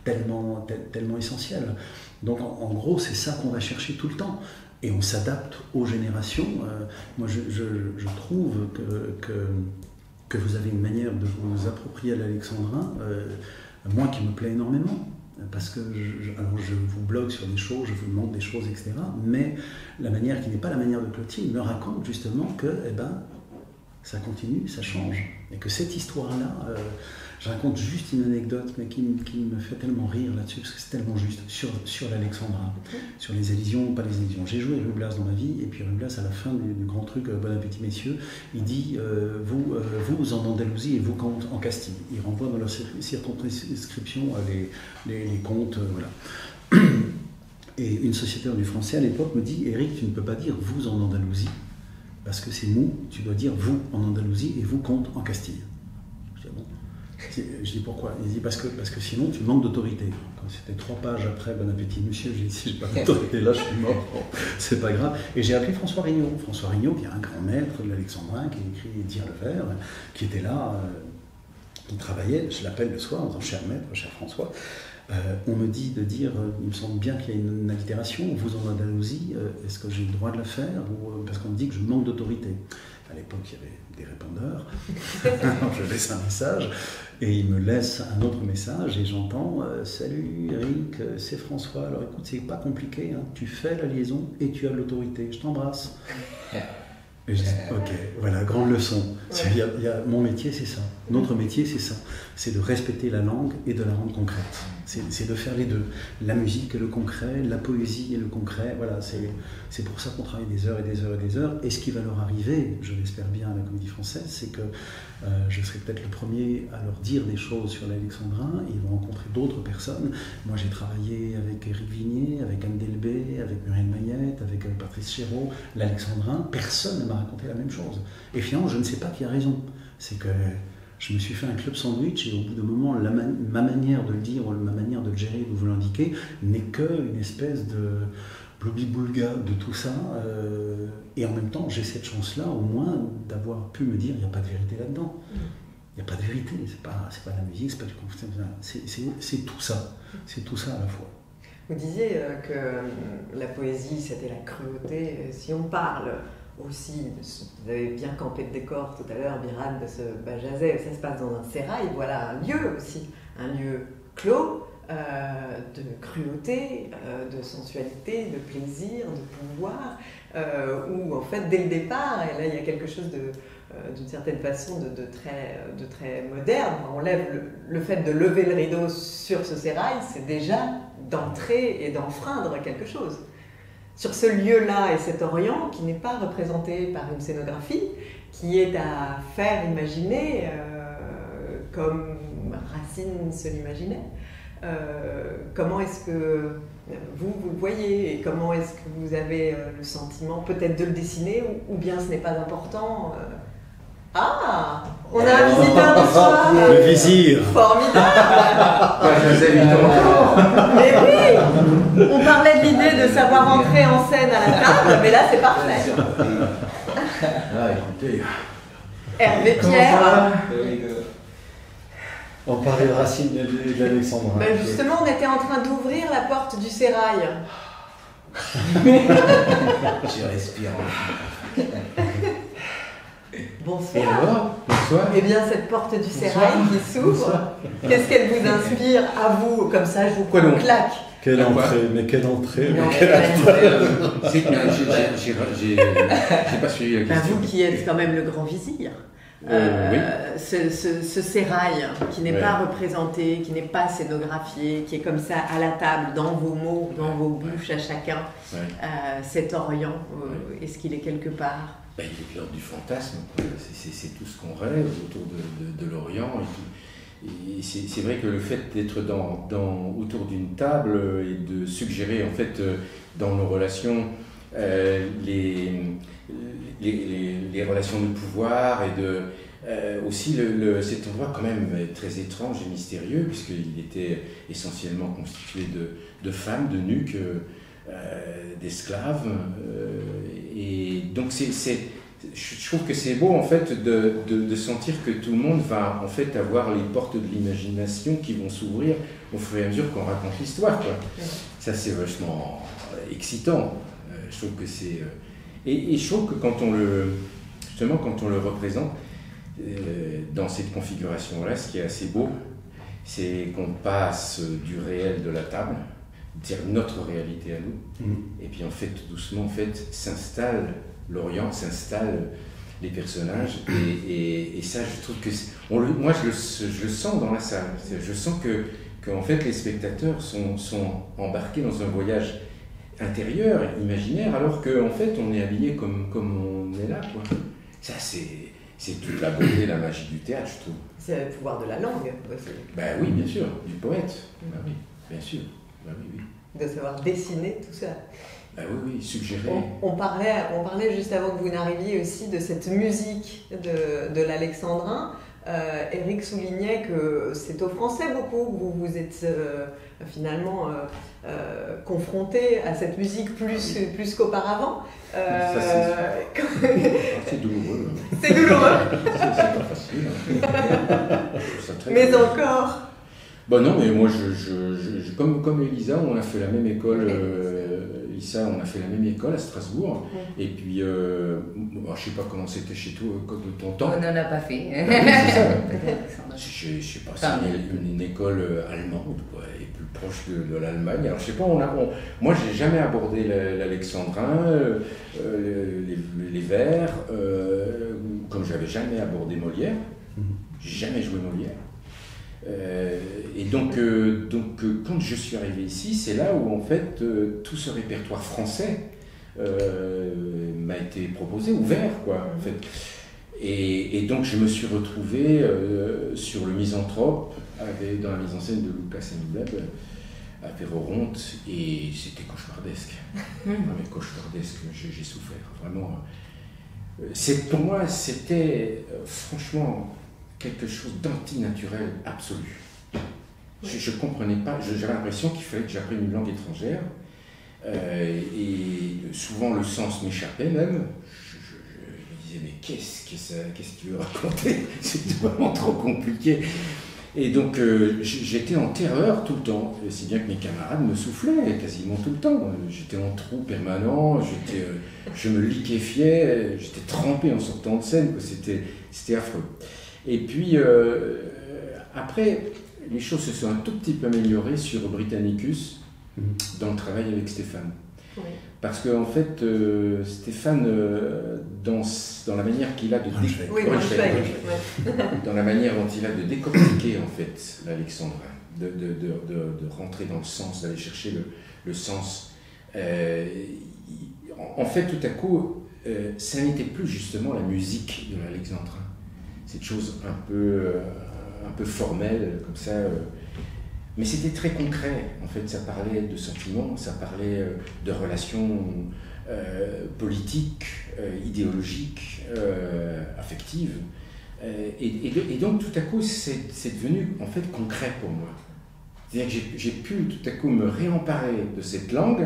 tellement, tel, tellement essentiel. Donc en, en gros, c'est ça qu'on va chercher tout le temps. Et on s'adapte aux générations. Euh, moi, je, je, je trouve que, que, que vous avez une manière de vous approprier l'alexandrin, euh, moi qui me plaît énormément. Parce que je, alors je vous blogue sur des choses, je vous montre des choses, et cetera. Mais la manière qui n'est pas la manière de Clotilde me raconte justement que eh ben, ça continue, ça change. Et que cette histoire-là, euh, je raconte juste une anecdote, mais qui, qui me fait tellement rire là-dessus, parce que c'est tellement juste, sur, sur l'alexandrin, okay. Sur les élisions, pas les élisions. J'ai joué Ruy Blas dans ma vie, et puis Ruy Blas, à la fin du, du grand truc, euh, Bon appétit messieurs, il dit euh, vous, euh, vous en Andalousie et vous comptes en Castille. Il renvoie dans leur circonscription euh, les, les, les comptes, euh, voilà. Et une sociétaire du français à l'époque me dit, Éric, tu ne peux pas dire vous en Andalousie, parce que c'est mou, tu dois dire vous en Andalousie et vous compte en Castille. Je dis, bon. Je dis pourquoi? Il dit parce que, parce que sinon tu manques d'autorité. Quand c'était trois pages après Bon appétit monsieur, j'ai dit si j'ai pas d'autorité là je suis mort, bon, c'est pas grave. Et j'ai appelé François Regnault. François Regnault qui est un grand maître de l'alexandrin, qui écrit Dire le vers, qui était là, euh, qui travaillait, je l'appelle le soir en disant cher maître, cher François. Euh, on me dit de dire, euh, il me semble bien qu'il y a une, une allitération, vous en Andalousie, euh, est-ce que j'ai le droit de la faire ou, euh, parce qu'on me dit que je manque d'autorité. À l'époque, il y avait des répondeurs, je laisse un message, et il me laisse un autre message, et j'entends euh, « Salut Eric, c'est François, alors écoute, c'est pas compliqué, hein. Tu fais la liaison et tu as l'autorité, je t'embrasse. » Et je dis, ok, voilà, grande leçon. Ouais. Il y a, il y a, mon métier, c'est ça. Notre métier, c'est ça. C'est de respecter la langue et de la rendre concrète. C'est de faire les deux. La musique et le concret, la poésie et le concret. Voilà, c'est pour ça qu'on travaille des heures et des heures et des heures. Et ce qui va leur arriver, je l'espère bien à la Comédie Française, c'est que euh, je serai peut-être le premier à leur dire des choses sur l'alexandrin. Ils vont rencontrer d'autres personnes. Moi, j'ai travaillé avec Éric Vignier, avec Anne Delbé, avec Muriel Mayette, avec euh, Patrice Chéreau. L'alexandrin, personne ne m'a raconté la même chose. Et finalement, je ne sais pas qui a raison. C'est que je me suis fait un club sandwich et au bout d'un moment, la man ma manière de le dire, ma manière de le gérer, de vous l'indiquer, n'est qu'une espèce de blubbi-boulga de tout ça. Euh, et en même temps, j'ai cette chance-là, au moins, d'avoir pu me dire, il n'y a pas de vérité là-dedans. Il n'y a pas de vérité. C'est pas, c'est pas de la musique, c'est pas du conflit. C'est tout ça. C'est tout ça à la fois. Vous disiez que la poésie, c'était la cruauté. Si on parle aussi, vous avez bien campé le décor tout à l'heure, Biran, de ce Bajazet, ça se passe dans un sérail, voilà un lieu aussi, un lieu clos, euh, de cruauté, euh, de sensualité, de plaisir, de pouvoir, euh, où en fait dès le départ, et là il y a quelque chose de, euh, d'une certaine façon de, de, très, de très moderne, on lève le, le fait de lever le rideau sur ce sérail, c'est déjà d'entrer et d'enfreindre quelque chose. Sur ce lieu-là et cet Orient qui n'est pas représenté par une scénographie, qui est à faire imaginer euh, comme Racine se l'imaginait. Euh, comment est-ce que vous, vous le voyez et comment est-ce que vous avez euh, le sentiment peut-être de le dessiner ou, ou bien ce n'est pas important euh... Ah, on a un visiteur de soir. Le vizir. Formidable. Mais oui, on parlait de l'idée de savoir entrer en scène à la table, mais là c'est parfait. Ah, écoutez. Hervé Pierre. On parlait de Racine et d'Alexandre. Ben justement, on était en train d'ouvrir la porte du sérail. Je respire. Bonsoir. Bonsoir. Eh bien, cette porte du sérail qui s'ouvre, qu'est-ce qu'elle vous inspire à vous? Comme ça, je vous prends une claque. Quelle entrée, mais quelle entrée, mais Non, quelle C'est que j'ai pas suivi la ben, question. vous qui êtes quand même le grand vizir. Euh, Euh, oui. ce, ce, ce sérail qui n'est Ouais. pas représenté, qui n'est pas scénographié, qui est comme ça à la table, dans vos mots, dans Ouais. vos bouches à chacun, Ouais. euh, cet Orient, euh, est-ce qu'il est quelque part? Ben, il est de l'ordre du fantasme, c'est tout ce qu'on rêve autour de, de, de l'Orient. Et, et c'est vrai que le fait d'être dans, dans, autour d'une table et de suggérer en fait dans nos relations euh, les, les, les, les relations de pouvoir et de, euh, aussi le, le, cet endroit quand même très étrange et mystérieux puisqu'il était essentiellement constitué de, de femmes, de nuques, euh, d'esclaves. Euh, et donc c'est je trouve que c'est beau en fait de, de, de sentir que tout le monde va en fait avoir les portes de l'imagination qui vont s'ouvrir au fur et à mesure qu'on raconte l'histoire, quoi. Ça c'est vachement excitant. Euh, je trouve que c'est euh... et, et je trouve que quand on le justement quand on le représente euh, dans cette configuration-là, ce qui est assez beau, c'est qu'on passe du réel de la table, c'est-à-dire notre réalité à nous, mmh. et puis en fait doucement en fait s'installe l'Orient, s'installent les personnages, et, et, et ça je trouve que on le, moi je le, je le sens dans la salle, je sens que, que en fait les spectateurs sont, sont embarqués dans un voyage intérieur, imaginaire, alors qu'en fait on est habillé comme, comme on est là, quoi. Ça c'est, c'est toute la beauté, la magie du théâtre, je trouve. C'est le pouvoir de la langue aussi. Ben oui, bien sûr, du poète, ben oui, bien sûr, ben oui, oui. De savoir dessiner tout ça. Ah oui, oui, suggérer. On, on, parlait, on parlait juste avant que vous n'arriviez aussi de cette musique de, de l'Alexandrin. Euh, Éric soulignait que c'est aux Français beaucoup que vous vous êtes euh, finalement euh, euh, confrontés à cette musique plus, plus qu'auparavant. Euh, c'est, c'est douloureux. C'est douloureux. c'est, c'est pas facile. Hein. Mais cool. encore. Bah non, mais moi, je, je, je, comme, comme Elisa, on a fait la même école. Euh, Elisa, on a fait la même école à Strasbourg. Mm. Et puis, euh, bon, je sais pas comment c'était chez toi, de ton temps. On n'en a pas fait. je, je sais pas, c'est une, une, une école allemande, quoi, et plus proche de, de l'Allemagne. Alors, je sais pas, on a, on, moi, j'ai jamais abordé l'alexandrin, euh, les, les vers, euh, comme j'avais jamais abordé Molière. J'ai jamais joué Molière. Euh, et donc, euh, donc euh, quand je suis arrivé ici, c'est là où en fait euh, tout ce répertoire français euh, m'a été proposé, ouvert, quoi, en fait. Et, et donc je me suis retrouvé euh, sur le Misanthrope, avec, dans la mise en scène de Lucas Emileb, à Péroronte, et c'était cauchemardesque. Non, mais cauchemardesque, j'ai, j'ai souffert, vraiment. C'est, pour moi, c'était euh, franchement quelque chose d'antinaturel absolu. Je ne comprenais pas, j'avais l'impression qu'il fallait que j'apprenne une langue étrangère, euh, et souvent le sens m'échappait même. Je, je, je me disais, mais qu'est-ce que ça, qu'est-ce qu'il veut raconter? C'est vraiment trop compliqué. Et donc euh, j'étais en terreur tout le temps, si bien que mes camarades me soufflaient quasiment tout le temps. J'étais en trou permanent, j'étais, euh, je me liquéfiais, j'étais trempé en sortant de scène, c'était, c'était affreux. Et puis, euh, après, les choses se sont un tout petit peu améliorées sur Britannicus, mmh. dans le travail avec Stéphane. Oui. Parce qu'en en fait, euh, Stéphane, euh, dans, dans la manière qu'il a de, dé... oui, oui, dans la manière dont il a de décortiquer en fait, l'alexandrin, de, de, de, de, de rentrer dans le sens, d'aller chercher le, le sens, euh, en, en fait, tout à coup, euh, ça n'était plus justement la musique de l'alexandrin. Cette chose un peu, euh, un peu formelle, comme ça. Euh, mais c'était très concret. En fait, ça parlait de sentiments, ça parlait euh, de relations euh, politiques, euh, idéologiques, euh, affectives. Euh, et, et, de, et donc, tout à coup, c'est, c'est devenu en fait concret pour moi. C'est-à-dire que j'ai, j'ai pu tout à coup me réemparer de cette langue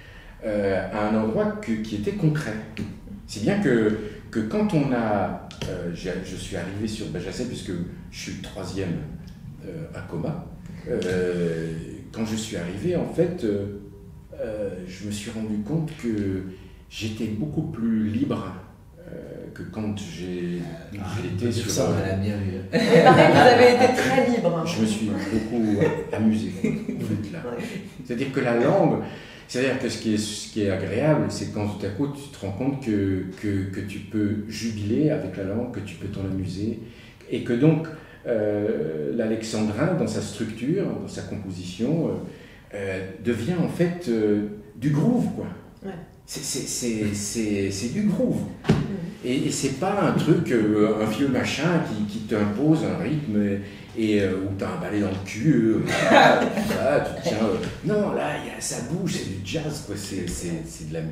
euh, à un endroit que, qui était concret. C'est bien que, que quand on a... Euh, je suis arrivé sur Bajacet, puisque je suis le troisième euh, à Coma. Euh, quand je suis arrivé, en fait, euh, euh, je me suis rendu compte que j'étais beaucoup plus libre euh, que quand j'ai, ah, j'étais sur... Ça, on l'a bien vu. Mais pareil, vous avez été très libre. Je me suis beaucoup amusé, en fait, là. C'est-à-dire que la langue... C'est-à-dire que ce qui est, ce qui est agréable, c'est quand tout à coup tu te rends compte que, que, que tu peux jubiler avec la langue, que tu peux t'en amuser, et que donc euh, l'alexandrin, dans sa structure, dans sa composition, euh, devient en fait euh, du groove, quoi. Ouais. C'est, c'est, c'est, c'est, c'est du groove. Mmh. Et, et c'est pas un truc, euh, un vieux machin qui, qui t'impose un rythme et, et euh, où t'as un balai dans le cul, euh, ah, ah, tu te tiens. Euh, non, là, y a, ça bouge, c'est du jazz, quoi. C'est, c'est, c'est de la.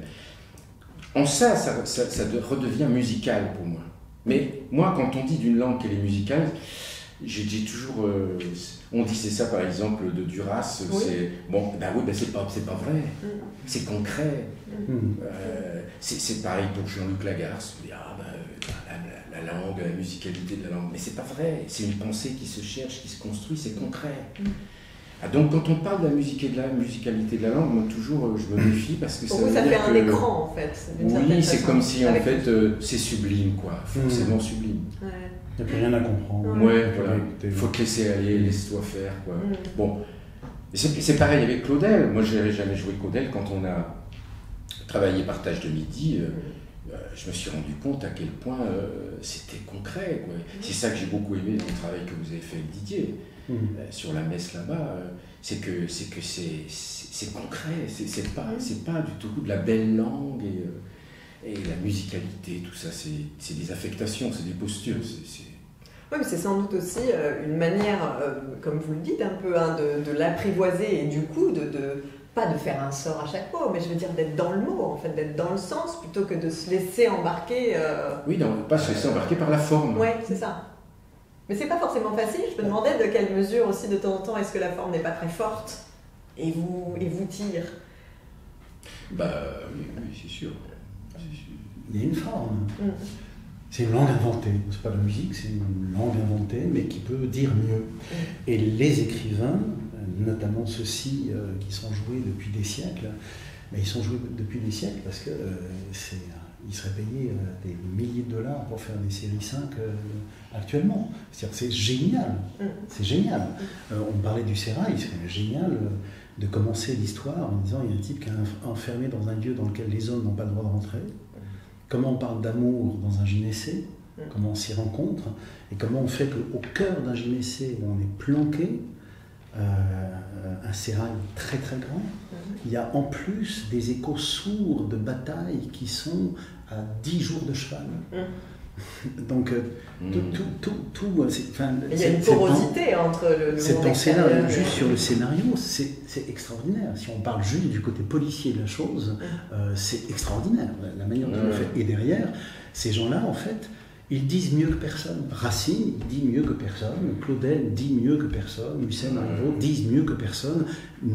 En ça, ça, ça, ça redevient musical pour moi. Mais moi, quand on dit d'une langue qu'elle est musicale, j'ai dit toujours, euh, on disait ça par exemple de Duras, Oui. c'est bon, ben oui, ben c'est pas, c'est pas vrai, Mm. c'est concret. Mm. Euh, c'est, c'est pareil pour Jean-Luc Lagarce, on dit ah ben la, la, la langue, la musicalité de la langue, mais c'est pas vrai, c'est une pensée qui se cherche, qui se construit, c'est concret. Mm. Ah, donc quand on parle de la musique et de la musicalité de la langue, moi toujours euh, je me méfie parce que Pour ça vous, veut ça dire fait un que... écran en fait. d'une certaine Oui, c'est façon, comme si en avec- fait euh, c'est sublime quoi, forcément sublime. Ouais. Il n'y a plus rien à comprendre. Ouais. Ouais, Il faut voilà. écouter. Il faut te laisser aller, laisse-toi faire quoi. Mm. Bon, et c'est, c'est pareil avec Claudel. Moi, je n'avais jamais joué Claudel. Quand on a travaillé Partage de Midi, euh, euh, je me suis rendu compte à quel point euh, c'était concret. Quoi. C'est ça que j'ai beaucoup aimé dans le travail que vous avez fait avec Didier, Mm. euh, sur la messe là-bas. euh, c'est que c'est, que c'est, c'est, c'est concret. C'est, c'est, pas, c'est pas du tout de la belle langue et, euh, et la musicalité, tout ça. C'est, c'est des affectations, c'est des postures. C'est, c'est... Oui, mais c'est sans doute aussi euh, une manière, euh, comme vous le dites un peu, hein, de, de l'apprivoiser et du coup, de, de, pas de faire un sort à chaque mot, mais je veux dire d'être dans le mot, en fait, d'être dans le sens, plutôt que de se laisser embarquer. Euh... Oui, non, pas se laisser embarquer par la forme. Oui, c'est ça. Mais c'est pas forcément facile, je me demandais de quelle mesure aussi, de temps en temps, est-ce que la forme n'est pas très forte et vous, et vous tire. Bah oui, oui c'est sûr. C'est sûr. Il y a une forme. Mm. C'est une langue inventée. C'est pas la musique, c'est une langue inventée, mais qui peut dire mieux. Et les écrivains, notamment ceux-ci euh, qui sont joués depuis des siècles, mais ils sont joués depuis des siècles parce que euh, c'est, ils seraient payés euh, des milliers de dollars pour faire des séries cinq euh, actuellement. C'est-à-dire que c'est génial. Mm. C'est génial. Euh, on parlait du sérail, c'est génial euh, de commencer l'histoire en disant il y a un type qui est enfermé dans un lieu dans lequel les hommes n'ont pas le droit de rentrer. Comment on parle d'amour dans un gynécée, Mm. comment on s'y rencontre, et comment on fait qu'au cœur d'un gynécée où on est planqué, euh, un sérail très très grand, il y a en plus des échos sourds de batailles qui sont à dix jours de cheval. Mm. Donc euh, Mm. tout, tout, tout, tout c'est, enfin, Il y a une c'est- porosité entre le, le cette monde pensée-là, extérieur et- juste sur le scénario, c'est, c'est extraordinaire. Si on parle juste du côté policier de la chose, euh, c'est extraordinaire, la, la manière dont on le fait. Et derrière, ces gens-là, en fait, ils disent mieux que personne. Racine dit mieux que personne, Claudel dit mieux que personne, Hussein Arrivo disent mieux que personne.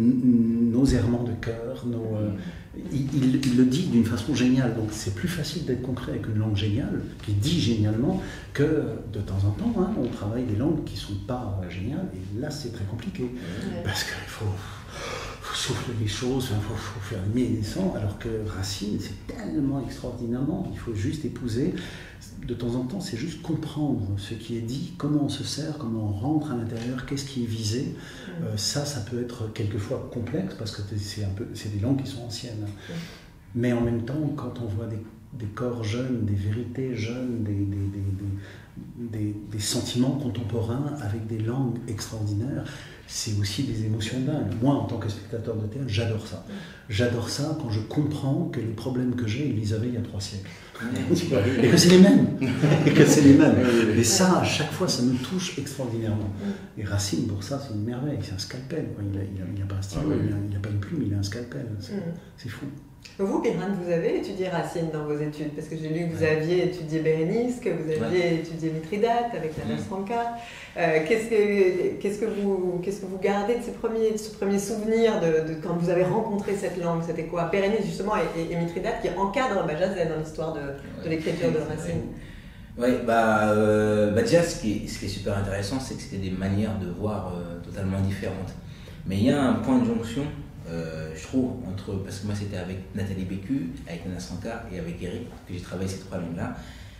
N- nos errements de cœur, nos, euh, il, il- il le dit d'une façon géniale. Donc c'est plus facile d'être concret avec une langue géniale, qui dit génialement, que de temps en temps, hein, on travaille des langues qui ne sont pas euh, géniales. Et là, c'est très compliqué. Ouais. Parce qu'il faut, faut souffler les choses, il faut, faut faire aimer et descendre, alors que Racine, c'est tellement extraordinairement, il faut juste épouser. De temps en temps, c'est juste comprendre ce qui est dit, comment on se sert, comment on rentre à l'intérieur, qu'est-ce qui est visé. Euh, ça, ça peut être quelquefois complexe, parce que c'est, un peu, c'est des langues qui sont anciennes. Mais en même temps, quand on voit des, des corps jeunes, des vérités jeunes, des, des, des, des, des, des sentiments contemporains avec des langues extraordinaires, c'est aussi des émotions dingues. Moi, en tant que spectateur de théâtre, j'adore ça. J'adore ça quand je comprends que les problèmes que j'ai, ils les avaient il y a trois siècles. Et que c'est les mêmes. Et que c'est les mêmes. Et ça, à chaque fois, ça me touche extraordinairement. Et Racine, pour ça, c'est une merveille. C'est un scalpel. Quoi. Il n'a il a, il a pas un stylo, Ah oui. il, a, il a pas une plume, il a un scalpel. C'est, Mm. c'est fou. Vous, Biran, vous avez étudié Racine dans vos études, parce que j'ai lu que vous aviez étudié Bérénice, que vous aviez Ouais. étudié Mithridate avec la Mm. Messe Franca. Euh, qu'est-ce, que, qu'est-ce, que vous, qu'est-ce que vous gardez de, ces premiers, de ce premier souvenir de, de quand vous avez rencontré cette langue? C'était quoi? Bérénice, justement, et, et, et Mithridate qui encadrent Bajazet dans l'histoire de, de l'écriture de Racine. Oui, bah, euh, bah déjà, ce qui, est, ce qui est super intéressant, c'est que c'était des manières de voir euh, totalement différentes. Mais il y a un point de jonction, euh, je trouve, entre, parce que moi c'était avec Nathalie Bécu, avec Nana Sanka et avec Eric, que j'ai travaillé ces trois langues-là.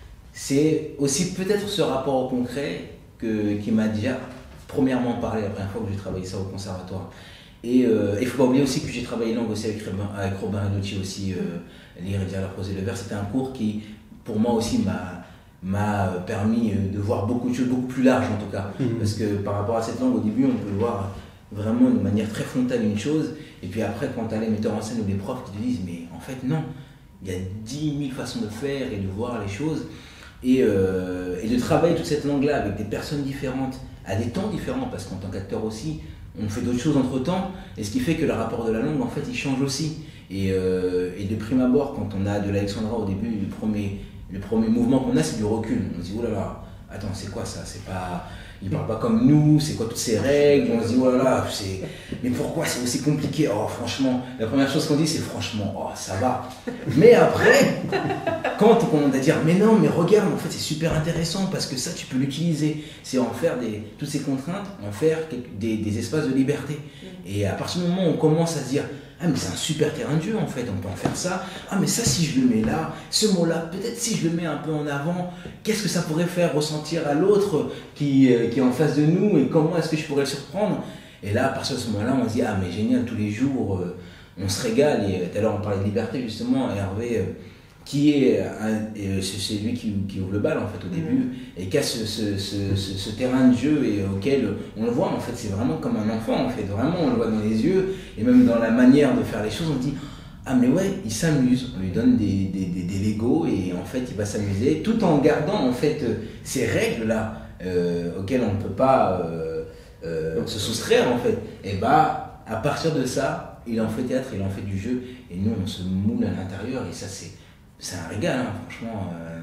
C'est aussi peut-être ce rapport au concret que, qui m'a déjà premièrement parlé la première fois que j'ai travaillé ça au conservatoire. Et il euh, ne faut pas oublier aussi que j'ai travaillé langue aussi avec Robin, avec Robin Renucci aussi, euh, lire et dire la prose et le vers. C'était un cours qui, pour moi aussi, m'a, m'a permis de voir beaucoup de choses, beaucoup plus larges en tout cas. Mmh. Parce que par rapport à cette langue, au début, on peut voir vraiment de manière très frontale une chose, et puis après, quand tu as les metteurs en scène ou les profs qui te disent, mais en fait, non, il y a dix mille façons de faire et de voir les choses. Et, euh, et de travailler toute cette langue-là avec des personnes différentes, à des temps différents, parce qu'en tant qu'acteur aussi, on fait d'autres choses entre-temps, et ce qui fait que le rapport de la langue, en fait, il change aussi. Et, euh, et de prime abord, quand on a de l'Alexandra au début, le premier, le premier mouvement qu'on a, c'est du recul. On se dit, oh là là, attends, c'est quoi ça? C'est pas... il parle pas comme nous, c'est quoi toutes ces règles, on se dit voilà, c'est mais pourquoi c'est aussi compliqué? Oh franchement, la première chose qu'on dit c'est franchement, oh ça va. Mais après, quand on commence à dire mais non, mais regarde, en fait c'est super intéressant parce que ça tu peux l'utiliser, c'est en faire des toutes ces contraintes, en faire des, des espaces de liberté. Et à partir du moment où on commence à se dire ah mais c'est un super terrain de jeu en fait, on peut en faire ça. Ah mais ça si je le mets là, ce mot-là, peut-être si je le mets un peu en avant, qu'est-ce que ça pourrait faire ressentir à l'autre qui, euh, qui est en face de nous et comment est-ce que je pourrais le surprendre? Et là, à partir de ce moment-là, on se dit ah mais génial, tous les jours, euh, on se régale. Et tout à l'heure on parlait de liberté justement, et Hervé, euh, qui est, un, et c'est lui qui, qui ouvre le bal en fait au début, mmh. et qui a ce, ce, ce, ce, ce terrain de jeu et auquel on le voit en fait, c'est vraiment comme un enfant en fait, vraiment on le voit dans les yeux et même dans la manière de faire les choses, on dit ah mais ouais, il s'amuse, on lui donne des, des, des, des Legos et en fait il va s'amuser tout en gardant en fait ces règles là euh, auxquelles on ne peut pas euh, euh, se soustraire en fait. Et bah à partir de ça, il en fait théâtre, il en fait du jeu et nous on se moule à l'intérieur et ça c'est C'est un régal, hein, franchement. Euh...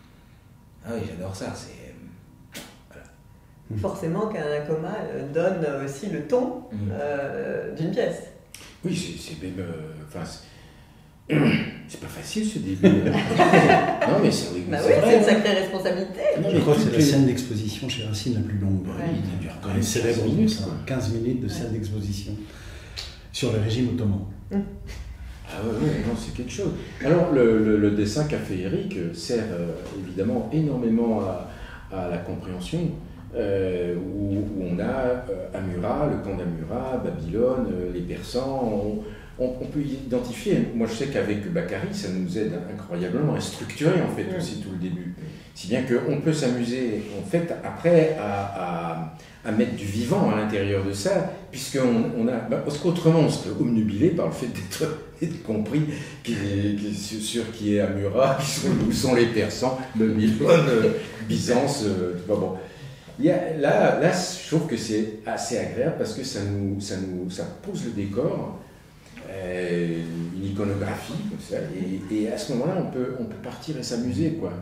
Ah oui, j'adore ça. C'est... Voilà. Forcément qu'un coma donne aussi le ton mmh. euh, d'une pièce. Oui, c'est, c'est même... Euh, enfin, c'est... c'est pas facile ce début. Non, mais c'est, bah c'est oui, vrai. C'est une sacrée responsabilité. Non, je crois que c'est la scène d'exposition chez Racine la plus longue. Ouais, il dure quand même célèbre minutes, ça, quinze minutes de scène ouais. d'exposition sur le régime ottoman. Mmh. Ah oui, ouais, non, c'est quelque chose. Alors, le, le, le dessin qu'a fait Eric sert euh, évidemment énormément à, à la compréhension, euh, où, où on a euh, Amura, le camp d'Amura, Babylone, euh, les Persans, on, on, on peut identifier. Moi, je sais qu'avec Bakary, ça nous aide incroyablement à structurer en fait mmh. aussi tout le début. Si bien qu'on peut s'amuser en fait après à, à, à mettre du vivant à l'intérieur de ça, puisqu'on on a, bah, parce qu'autrement on serait obnubilé par le fait d'être, d'être compris qui est, qui est, sur qui est Amura, qui sont, où sont les Persans, Babylone, euh, Byzance, euh, bon, bon. Il y a, là, là, je trouve que c'est assez agréable parce que ça nous, ça nous, ça pose le décor. Euh, une iconographie comme ça, et, et à ce moment-là on peut, on peut partir et s'amuser quoi.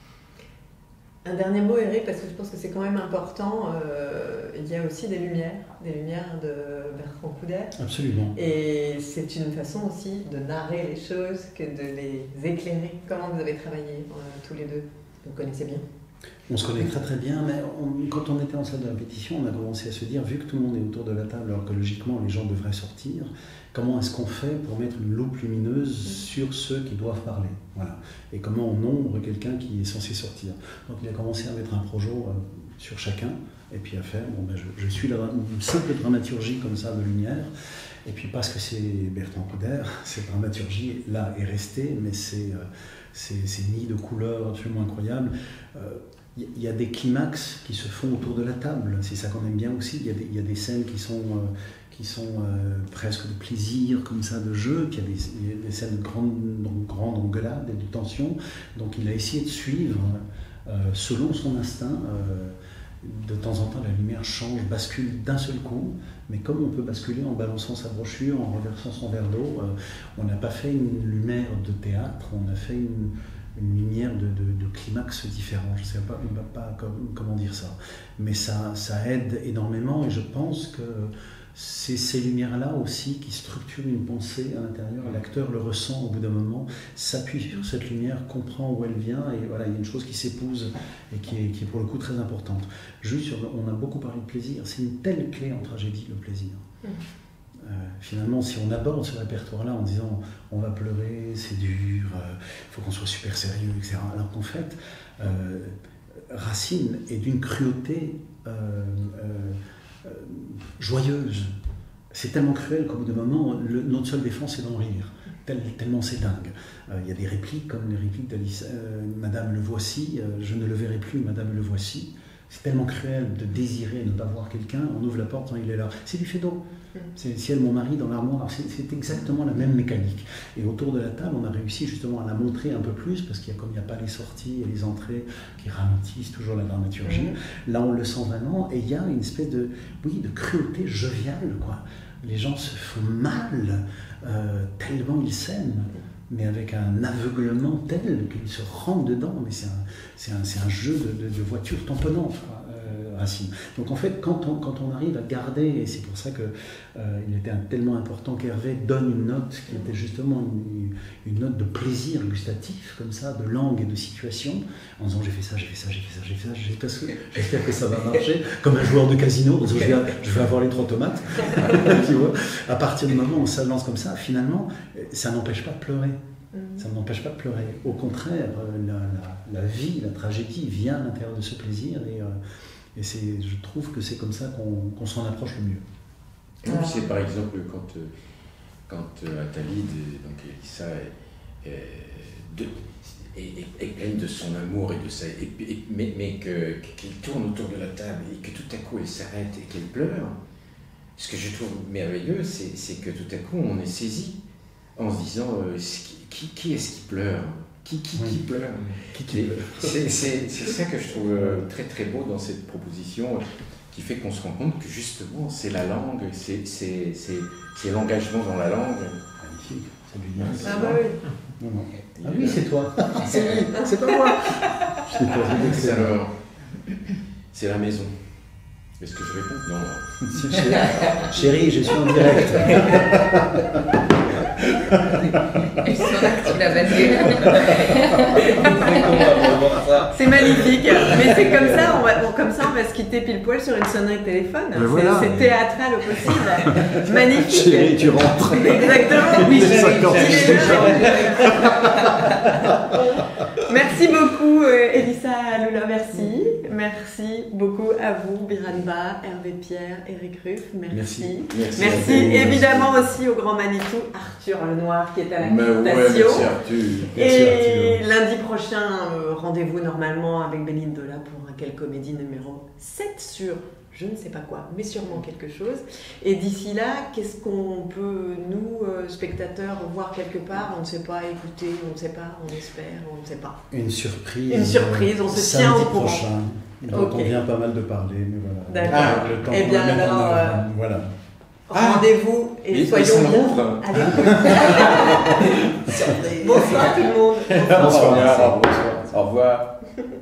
Un dernier mot Eric, parce que je pense que c'est quand même important, euh, il y a aussi des lumières, des lumières de Bertrand Couder. Absolument. Et c'est une façon aussi de narrer les choses que de les éclairer. Comment vous avez travaillé euh, tous les deux? Vous connaissez bien? On se connaît très très bien, mais on, quand on était en salle de répétition, on a commencé à se dire, vu que tout le monde est autour de la table, alors que logiquement les gens devraient sortir, comment est-ce qu'on fait pour mettre une loupe lumineuse sur ceux qui doivent parler, voilà. Et comment on nombre quelqu'un qui est censé sortir. Donc il a commencé à mettre un projo euh, sur chacun, et puis à faire, bon, ben, je, je suis la, une simple dramaturgie comme ça de lumière, et puis parce que c'est Bertrand Couder, cette dramaturgie là est restée, mais c'est... Euh, Ces, ces nids de couleurs absolument incroyables. Il euh, y, y a des climax qui se font autour de la table, c'est ça qu'on aime bien aussi. Il y, y a des scènes qui sont, euh, qui sont euh, presque de plaisir, comme ça, de jeu, puis il y a des, y a des scènes de grande, de grande engueulade et de tension. Donc il a essayé de suivre euh, selon son instinct. Euh, de temps en temps, la lumière change, bascule d'un seul coup, mais comme on peut basculer en balançant sa brochure, en renversant son verre d'eau, euh, on n'a pas fait une lumière de théâtre, on a fait une, une lumière de, de, de climax différent. Je ne sais pas, pas comme, comment dire ça, mais ça, ça aide énormément, et je pense que c'est ces lumières-là aussi qui structurent une pensée à l'intérieur. L'acteur le ressent au bout d'un moment, s'appuie sur cette lumière, comprend où elle vient, et voilà, il y a une chose qui s'épouse et qui est, qui est pour le coup très importante. Juste, sur, on a beaucoup parlé de plaisir, c'est une telle clé en tragédie, le plaisir. Mmh. Euh, finalement, si on aborde ce répertoire-là en disant on va pleurer, c'est dur, il euh, faut qu'on soit super sérieux, et cetera, alors qu'en fait, euh, Racine est d'une cruauté euh, euh, Euh, joyeuse. C'est tellement cruel qu'au bout d'un moment, le, notre seule défense c'est d'en rire. Tel, tellement c'est dingue. Il euh, y a des répliques comme les répliques d'Alice, euh, Madame le voici, euh, je ne le verrai plus, Madame le voici. C'est tellement cruel de désirer ne pas voir quelqu'un, on ouvre la porte, hein, il est là. C'est du Feydeau. C'est Ciel, mon mari, dans l'armoire. C'est, c'est exactement la même mécanique. Et autour de la table, on a réussi justement à la montrer un peu plus, parce qu'il y a, comme il n'y a pas les sorties et les entrées qui ralentissent toujours la dramaturgie, mmh. là on le sent vraiment, et il y a une espèce de, oui, de cruauté joviale, quoi. Les gens se font mal, euh, tellement ils s'aiment, mais avec un aveuglement tel qu'ils se rentrent dedans. Mais c'est un, c'est un, c'est un jeu de, de, de voiture tamponnante, quoi. Euh, Racine. Donc en fait, quand on, quand on arrive à garder, et c'est pour ça qu'il euh, était tellement important qu'Hervé donne une note qui était justement une, une note de plaisir gustatif, comme ça, de langue et de situation, en disant j'ai fait ça, j'ai fait ça, j'ai fait ça, j'ai fait ça, j'ai fait ça, j'espère que ça va marcher, comme un joueur de casino, en disant je vais, je vais avoir les trois tomates. Tu vois, à partir du moment où ça lance comme ça, finalement, ça n'empêche pas de pleurer. Ça ne m'empêche pas de pleurer. Au contraire, la, la, la vie, la tragédie vient à l'intérieur de ce plaisir et, euh, et c'est, je trouve que c'est comme ça qu'on, qu'on s'en approche le mieux. Et puis c'est par exemple quand, quand Attalide, donc Elissa, est, est, est, est pleine de son amour et de sa, et, et, mais, mais que, qu'il tourne autour de la table et que tout à coup elle s'arrête et qu'elle pleure, ce que je trouve merveilleux, c'est, c'est que tout à coup on est saisi en se disant euh, qui, qui est-ce qui pleure Qui, qui, oui. qui pleure qui, qui pleure c'est, c'est, c'est ça que je trouve très très beau dans cette proposition, qui fait qu'on se rend compte que justement c'est la langue, c'est, c'est, c'est, c'est l'engagement dans la langue. Magnifique, ça lui dit. Ah bah oui. Non, non. Ah oui, c'est toi. C'est lui, c'est pas moi. Je t'ai posé c'est alors, c'est la maison. Est-ce que je réponds? Non, non. Chérie, chérie, je suis en direct. Je suis là que tu l'as battu. C'est magnifique, mais c'est comme ça, on va, bon, comme ça on va se quitter pile poil sur une sonnerie de téléphone. C'est, voilà. c'est théâtral au possible. Magnifique. Chérie, tu rentres. Exactement, oui, chérie. Merci beaucoup euh, Elissa Lula, merci. Merci beaucoup à vous, Biranba, Hervé Pierre, Eric Ruff, merci. Merci, merci, merci évidemment aussi au grand Manitou, Arthur Lenoir qui est à la consultation. Ouais, merci Arthur. Et merci, lundi prochain, euh, rendez-vous normalement avec Belindola pour un Quelle Comédie numéro sept sur je ne sais pas quoi, mais sûrement quelque chose. Et d'ici là, qu'est-ce qu'on peut, nous, euh, spectateurs, voir quelque part? On ne sait pas, écouter, on ne sait pas, on espère, on ne sait pas. Une surprise. Une surprise, on se tient au courant. Prochain. Donc okay. On vient pas mal de parler, mais voilà. D'accord. Le temps eh bien alors, euh, voilà. Rendez-vous et, et soyons bien. Allez. Bonsoir tout le monde. Bonsoir. Bonsoir. Au revoir.